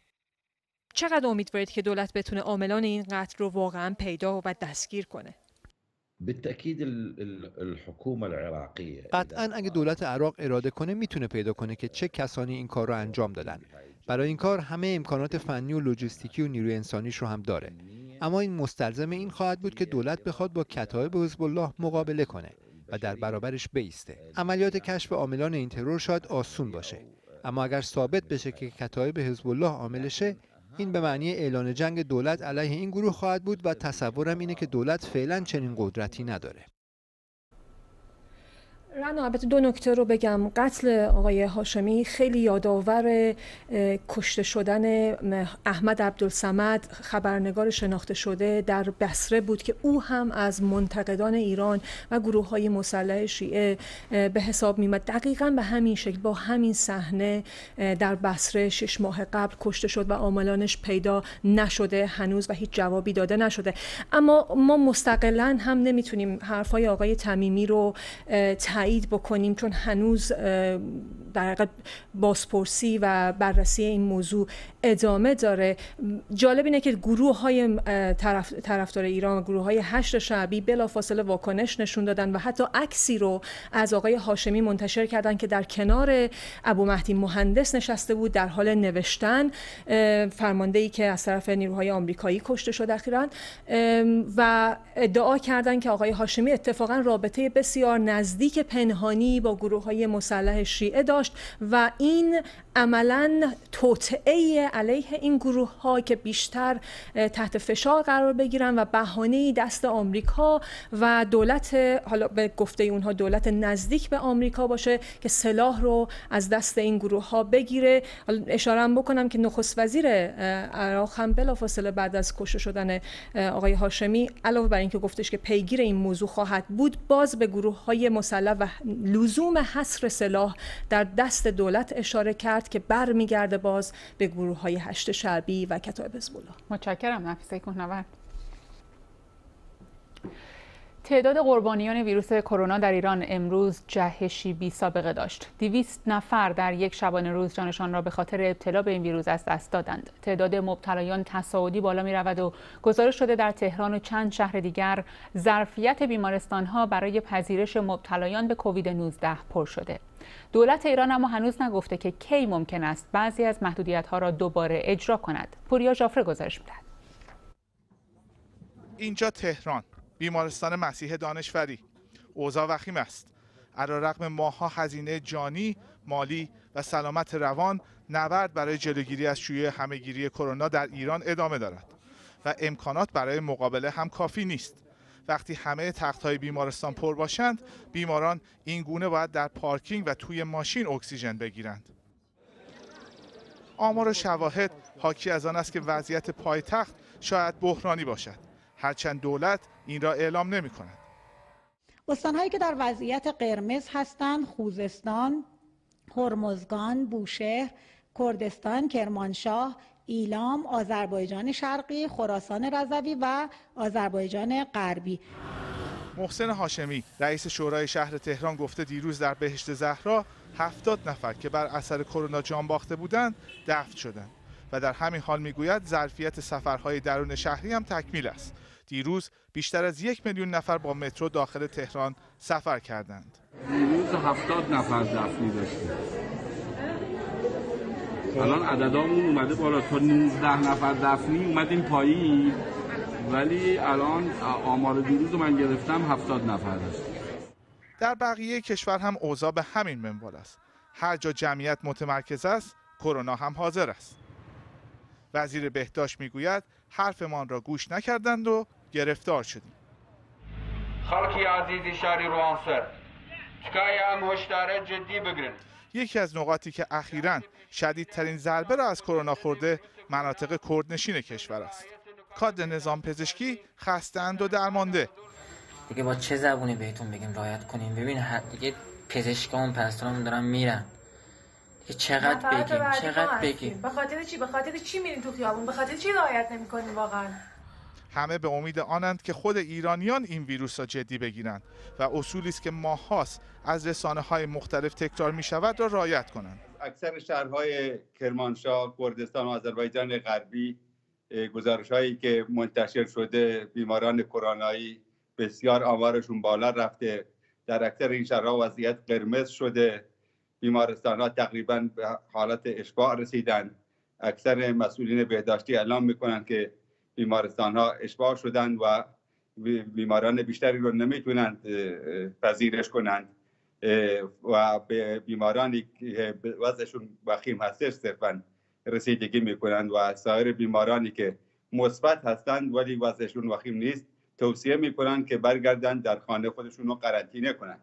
چقدر امیدوارید که دولت بتونه عاملان این قتل رو واقعاً پیدا و دستگیر کنه؟ بالتأكيد الحكومة العراقية قطعاً اگه دولت عراق اراده کنه میتونه پیدا کنه که چه کسانی این کار رو انجام دادن. برای این کار همه امکانات فنی و لوجستیکی و نیروی انسانیش رو هم داره. اما این مستلزم این خواهد بود که دولت بخواد با کتایب حزب الله مقابله کنه و در برابرش بایسته. عملیات کشف عاملان این ترور شاید آسون باشه، اما اگر ثابت بشه که کتایب حزب الله عاملشه، این به معنی اعلان جنگ دولت علیه این گروه خواهد بود و تصورم اینه که دولت فعلا چنین قدرتی نداره. رنا، البته دو نکته رو بگم. قتل آقای هاشمی خیلی یادآور کشته شدن احمد عبدالصمد، خبرنگار شناخته شده در بصره بود که او هم از منتقدان ایران و گروه‌های مسلح شیعه به حساب می‌آمد. دقیقاً به همین شکل با همین صحنه در بصره شش ماه قبل کشته شد و عاملانش پیدا نشده هنوز و هیچ جوابی داده نشده. اما ما مستقلاً هم نمیتونیم حرفای آقای تمیمی رو تایید بکنیم، چون هنوز در حقیقت بازپرسی و بررسی این موضوع ادامه داره. جالب اینه که گروه های طرف، طرفدار ایران و گروه های هشت شعبی بلافاصله واکنش نشون دادن و حتی عکسی رو از آقای هاشمی منتشر کردن که در کنار ابو مهدی مهندس نشسته بود در حال نوشتن، فرمانده‌ای که از طرف نیروهای آمریکایی کشته شد اخیراً، و ادعا کردن که آقای هاشمی اتفاقاً رابطه بسیار نزدیک پنهانی با گروه‌های مسلح شیعه داشت و این عملاً توطئه علیه این گروه‌ها که بیشتر تحت فشار قرار بگیرن و بهانه‌ای دست آمریکا و دولت، حالا به گفته اونها دولت نزدیک به آمریکا باشه که سلاح رو از دست این گروه‌ها بگیره. اشاره هم بکنم که نخست وزیر عراق هم بلافاصله بعد از کشته شدن آقای هاشمی علاوه بر اینکه گفتش که پیگیر این موضوع خواهد بود، باز به گروه‌های مسلح و لزوم حصر سلاح در دست دولت اشاره کرد که برمیگرده باز به گروه‌های هشت شعبی و کتایب حزب الله. متشکرم نفیسه کوهنورد. تعداد قربانیان ویروس کرونا در ایران امروز جهشی بی سابقه داشت. دویست نفر در یک شبانه روز جانشان را به خاطر ابتلا به این ویروس از دست دادند. تعداد مبتلایان تصاعدی بالا می رود و گزارش شده در تهران و چند شهر دیگر ظرفیت بیمارستان‌ها برای پذیرش مبتلایان به کووید نوزده پر شده. دولت ایران اما هنوز نگفته که کی ممکن است بعضی از محدودیت‌ها را دوباره اجرا کند. پوریا جعفر گزارش می‌دهد. اینجا تهران، بیمارستان مسیح دانشوری. اوضاع وخیم است. علیرغم ماه‌ها هزینه جانی، مالی و سلامت روان، نبرد برای جلوگیری از شیوع همه‌گیری کرونا در ایران ادامه دارد و امکانات برای مقابله هم کافی نیست. وقتی همه تخت‌های بیمارستان پر باشند، بیماران این گونه باید در پارکینگ و توی ماشین اکسیژن بگیرند. آمار و شواهد حاکی از آن است که وضعیت پایتخت شاید بحرانی باشد، هرچند دولت این را اعلام نمی کند. استان‌هایی که در وضعیت قرمز هستند: خوزستان، هرمزگان، بوشهر، کردستان، کرمانشاه، ایلام، آذربایجان شرقی، خراسان رضوی و آذربایجان غربی. محسن هاشمی رئیس شورای شهر تهران گفته دیروز در بهشت زهرا هفتاد نفر که بر اثر کرونا جان باخته بودند دفن شدند و در همین حال میگوید ظرفیت سفرهای درون شهری هم تکمیل است. دیروز بیشتر از یک میلیون نفر با مترو داخل تهران سفر کردند. دیروز هفتاد نفر دفنی داشتیم. الان عددامون اومده بالا، تا نوزده نفر دفنی اومدیم پایین، ولی الان آمار دیروز من گرفتم هفتاد نفر داشتیم. در بقیه کشور هم اوضاع به همین منوال است. هر جا جمعیت متمرکز است، کرونا هم حاضر است. وزیر بهداشت میگوید حرفمان را گوش نکردند و گرفتار شدیم. خلقی عزیزی شهری روانسر تکای هم هشدار جدی بگیرن. یکی از نقاطی که اخیراً شدیدترین ضربه را از کرونا خورده مناطق کردنشین کشور است. کادر نظام پزشکی خسته‌اند و درمانده. دیگه با چه زبونی بهتون بگیم رعایت کنیم؟ ببین دیگه پزشکامون پرستارامون دارن میرن. دیگه چقدر بگیم؟ چقدر بگیم؟ به خاطر چی؟ به خاطر چی میرین تو خیابون؟ به خاطر چی رعایت نمی‌کنین واقعا؟ همه به امید آنند که خود ایرانیان این ویروس را جدی بگیرند و اصولی است که ماه‌هاست از رسانه‌های مختلف تکرار می‌شود را رعایت کنند. اکثر شهرهای کرمانشاه، کردستان و آذربایجان غربی گزارش‌هایی که منتشر شده بیماران کرونایی بسیار آمارشون بالا رفته. در اکثر این شهرها وضعیت قرمز شده. بیمارستان‌ها تقریباً به حالت اشباع رسیدن. اکثر مسئولین بهداشتی اعلام می‌کنند که بیمارستان‌ها اشباع شدن و بیماران بیشتری رو نمیتونند پذیرش کنند و به بیمارانی که وضعشون وخیم هستش صرفاً رسیدگی میکنند و سایر بیمارانی که مثبت هستند ولی وضعشون وخیم نیست توصیه میکنند که برگردند در خانه خودشون رو قرنطینه کنند.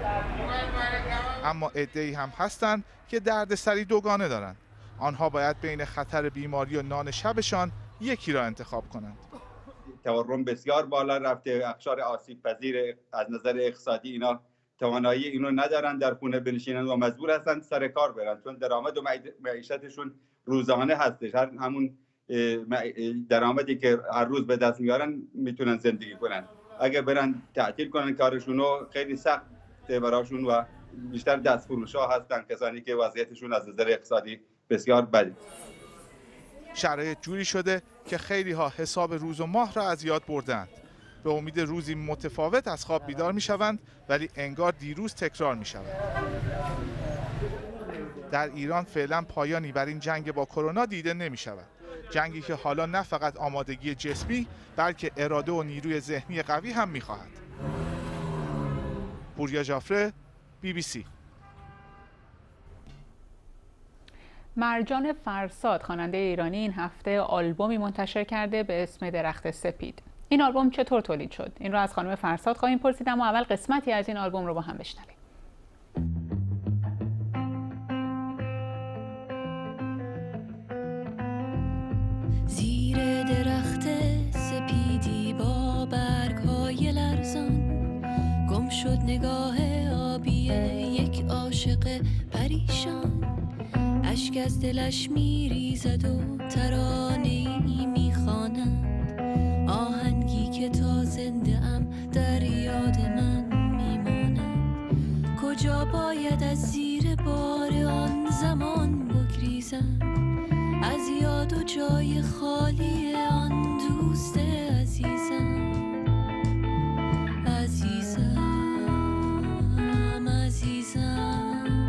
اما عده‌ای هم هستند که دردسری دوگانه دارند. آنها باید بین خطر بیماری و نان شبشان یکی را انتخاب کنند. تورم بسیار بالا رفته، اقشار آسیب پذیر از نظر اقتصادی اینا توانایی اینو ندارن در خونه بنشینن و مجبور هستن سر کار برن چون درآمد و معیشتشون روزانه هستش. هر همون درآمدی که هر روز به دست میارن میتونن زندگی کنن. اگه برن تعطیل کنن کارشونو خیلی سخت براشون و بیشتر دستفروشا هستن کسانی که وضعیتشون از نظر اقتصادی بسیار بده. شرایط جوری شده که خیلی ها حساب روز و ماه را از یاد بردند. به امید روزی متفاوت از خواب بیدار می شوند ولی انگار دیروز تکرار می شود. در ایران فعلا پایانی بر این جنگ با کرونا دیده نمی شود. جنگی که حالا نه فقط آمادگی جسمی بلکه اراده و نیروی ذهنی قوی هم می خواهد. پوریا جعفری، بی بی سی. مرجان فرساد خواننده ایرانی این هفته آلبومی منتشر کرده به اسم درخت سپید. این آلبوم چطور تولید شد؟ این رو از خانم فرساد خواهیم پرسید، اما اول قسمتی از این آلبوم رو با هم بشنویم. زیر درخت سپیدی با برگ‌های لرزان گم شد نگاه آبی یک عاشق پریشان. اشک از دلش میریزد و ترانه‌ای میخواند، آهنگی که تا زنده ام در یاد من میماند. کجا باید از زیر بار آن زمان بگریزم، از یاد و جای خالی آن دوست عزیزم. عزیزم عزیزم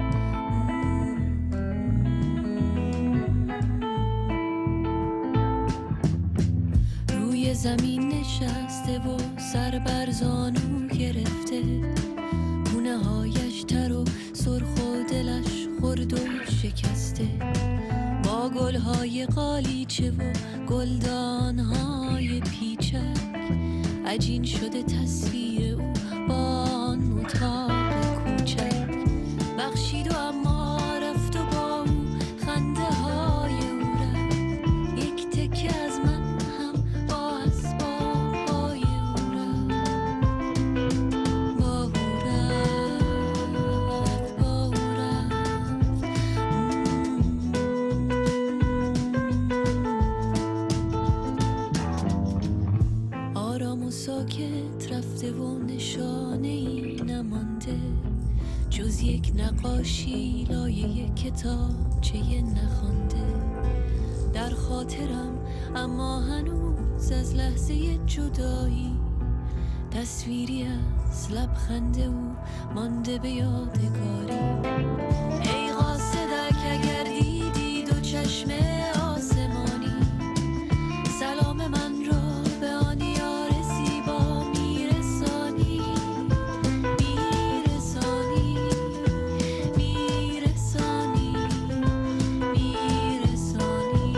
روی زمین نشسته و سر بر زانو گرفته، گونه هایش تر و سرخ و دلش خرد و شکسته. با گلهای قالیچه و گلدانهای پیچک عجین شده تصویر او با آن اتاق کوچک. بخشید و اما رفت و با او خنده های او رفت. یک تکه از من هم با اسباب های او رفت. با او رفت با او رفت. نقاشی لایه کتابچه نخوانده در خاطرم، اما هنوز از لحظه جدایی تصویری از لبخند او مانده به یادگاری. ای قاصدک اگر دیدی دو چشم آسمانی، سلام من را به آن یار زیبا میرسانی، میرسانی، میرسانی، میرسانی.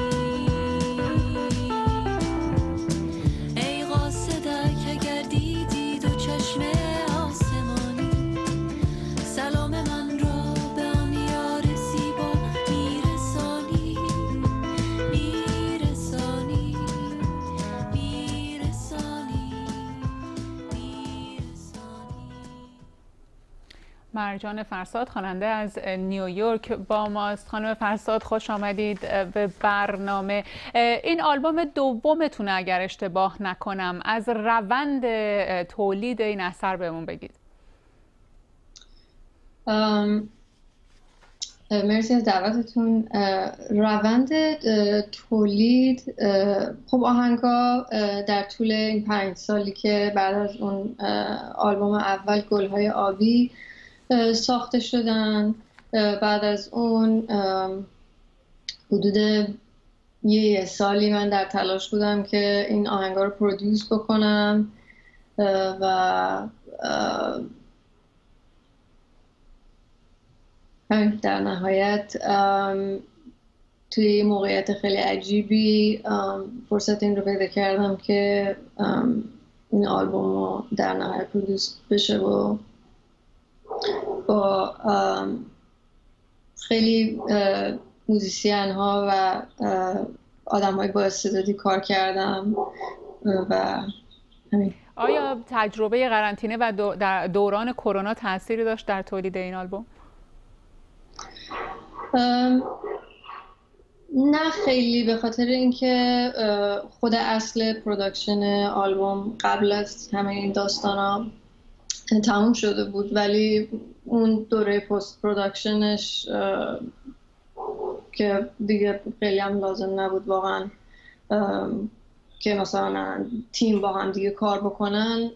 ای قاصدک اگر دیدی دو چشم آسمانی، سلام من را به آن یار زیبا میرسانی، میرسانی، میرسانی، میرسانی. مرجان فرساد خواننده از نیویورک با ماست. خانم فرساد خوش آمدید به برنامه. این آلبوم دومتونه اگر اشتباه نکنم، از روند تولید این اثر بهمون بگید. ام، مرسی از دعوتتون. روند تولید، خب آهنگا در طول این پنج سالی که بعد از اون آلبوم اول گل‌های آبی ساخته شدن، بعد از اون حدود یه سالی من در تلاش بودم که این آهنگا رو پرودیوس بکنم و در نهایت توی موقعیت خیلی عجیبی فرصت این رو پیدا کردم که این آلبوم رو در نهایت پرودیوس بشه و با خیلی موزیسین ها و آدم های با استعدادی کار کردم و همین. آیا تجربه قرنطینه و دو در دوران کرونا تأثیری داشت در تولید این آلبوم؟ نه خیلی، به خاطر اینکه خود اصل پروداکشن آلبوم قبل از همه این داستانا تموم شده بود، ولی اون دوره پست پروداکشنش که دیگه خیلی هم لازم نبود واقعا که مثلا تیم با هم دیگه کار بکنن،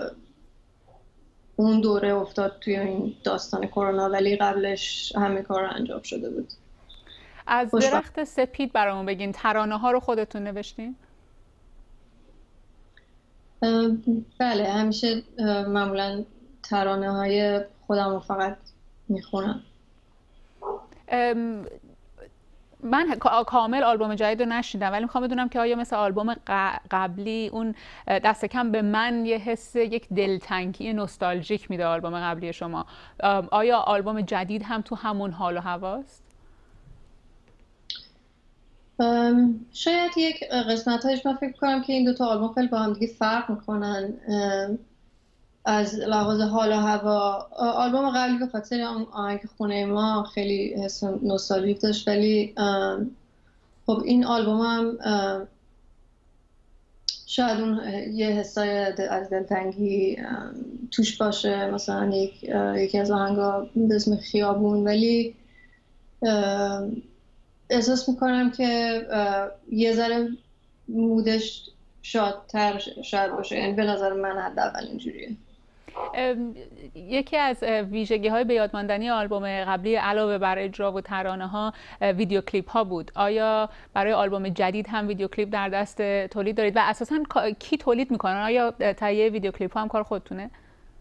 اون دوره افتاد توی این داستان کرونا، ولی قبلش همه کار انجام شده بود. از درخت سپید برامون بگین، ترانه ها رو خودتون نوشتین؟ بله، همیشه معمولا ترانه های خودم رو فقط میخونم. من کامل آلبوم جدید رو نشیدم، ولی میخوام بدونم که آیا مثل آلبوم قبلی اون دست کم به من یه حس یک دلتنگی نوستالژیک میده آلبوم قبلی شما، آیا آلبوم جدید هم تو همون حال و هواست؟ شاید یک قسمت هایش من فکر کنم که این دوتا آلبوم خیلی با هم دیگه فرق میکنن از لحاظ حال و هوا. آلبوم قبلی به خاطر آهنگ خونه ما خیلی حس نوستالژیک داشت، ولی خب این آلبوم هم شاید اون یه حسای از دلتنگی توش باشه، مثلا یک یکی از آهنگا به اسم خیابون، ولی احساس میکنم که یه ذره مودش شادتر شاید باشه، یعنی به نظر من حداقل اینجوریه. یکی از ویژگی های به یاد ماندنی آلبوم قبلی علاوه بر اجرا و ترانه ها ویدیو کلیپ ها بود. آیا برای آلبوم جدید هم ویدیو کلیپ در دست تولید دارید و اساساً کی تولید میکنن؟ آیا تهیه ویدیو کلیپ ها هم کار خودتونه؟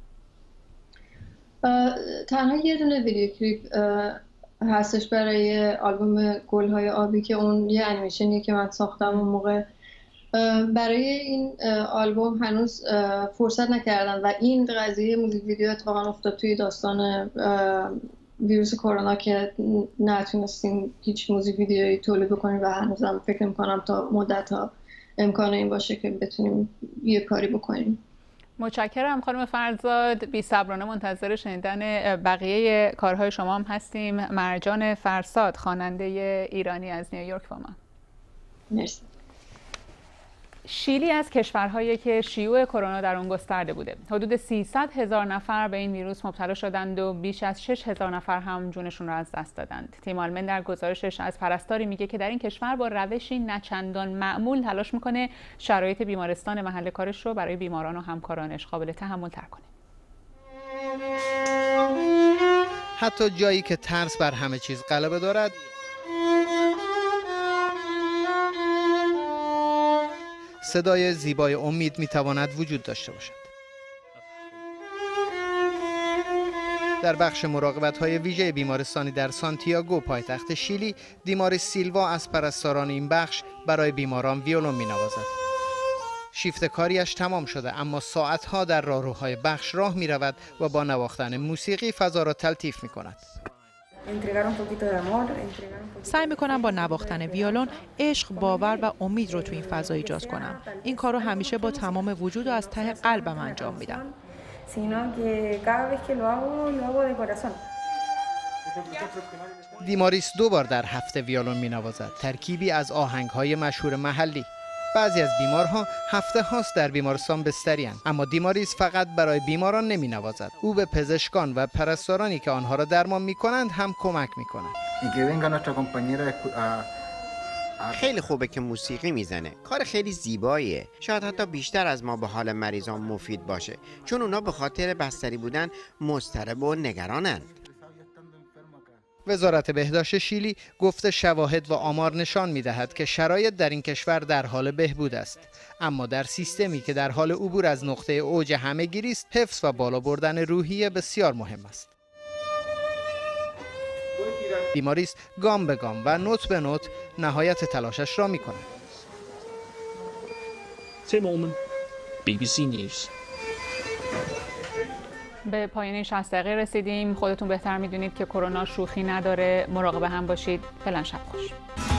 تنها یه دونه ویدیو کلیپ هستش برای آلبوم گل‌های آبی که اون یه انیمیشنیه که من ساختم اون موقع. برای این آلبوم هنوز فرصت نکردم و این قضیه موزیک ویدیو اتفاقا افتاد توی داستان ویروس کرونا که نتونستیم هیچ موزیک ویدیویی تولید بکنیم و هنوزم فکر می‌کنم تا مدت ها امکان این باشه که بتونیم یه کاری بکنیم. متشکرم خانم فرزاد، بی‌صبرانه منتظر شنیدن بقیه کارهای شما هم هستیم. مرجان فرساد خواننده ایرانی از نیویورک با ما. مرسی. شیلی از کشورهایی که شیوع کرونا در آن گسترده بوده. حدود سیصد هزار نفر به این ویروس مبتلا شدند و بیش از شش هزار نفر هم جونشون را از دست دادند. تیم آلمن در گزارشش از پرستاری میگه که در این کشور با روشی نچندان معمول تلاش میکنه شرایط بیمارستان محل کارش رو برای بیماران و همکارانش قابل تحمل تر کنه. حتی جایی که ترس بر همه چیز غلبه دارد، صدای زیبای امید میتواند وجود داشته باشد. در بخش مراقبت‌های ویژه بیمارستانی در سانتیاگو پایتخت شیلی، دیماریس سیلوا از پرستاران این بخش برای بیماران ویولون می‌نوازد. شیفت کاریش تمام شده، اما ساعتها در راهروهای بخش راه می‌رود و با نواختن موسیقی فضا را تلطیف می‌کند. سعی میکنم با نواختن ویولون عشق، باور و امید رو تو این فضا ایجاد کنم. این کار رو همیشه با تمام وجود و از ته قلبم انجام میدم. دیماریس دو بار در هفته ویولون مینوازد، ترکیبی از آهنگ‌های مشهور محلی. بعضی از بیمارها هفته هاست در بیمارستان بستری‌اند، اما دیماریس فقط برای بیماران نمی نوازد. او به پزشکان و پرستارانی که آنها را درمان می کنند هم کمک می کند. خیلی خوبه که موسیقی میزنه. کار خیلی زیباییه. شاید حتی بیشتر از ما به حال مریضان مفید باشه، چون اونا به خاطر بستری بودن مضطرب و نگرانند. وزارت بهداشت شیلی گفته شواهد و آمار نشان می‌دهد که شرایط در این کشور در حال بهبود است، اما در سیستمی که در حال عبور از نقطه اوج همه‌گیری است، حفظ و بالا بردن روحیه بسیار مهم است. دیماریس گام به گام و نوت به نوت نهایت تلاشش را می‌کند. تیم آلمن، بی بی سی نیوز. به پایان شصت دقیقه رسیدیم. خودتون بهتر میدونید که کرونا شوخی نداره. مراقب هم باشید. فعلا شب خوش.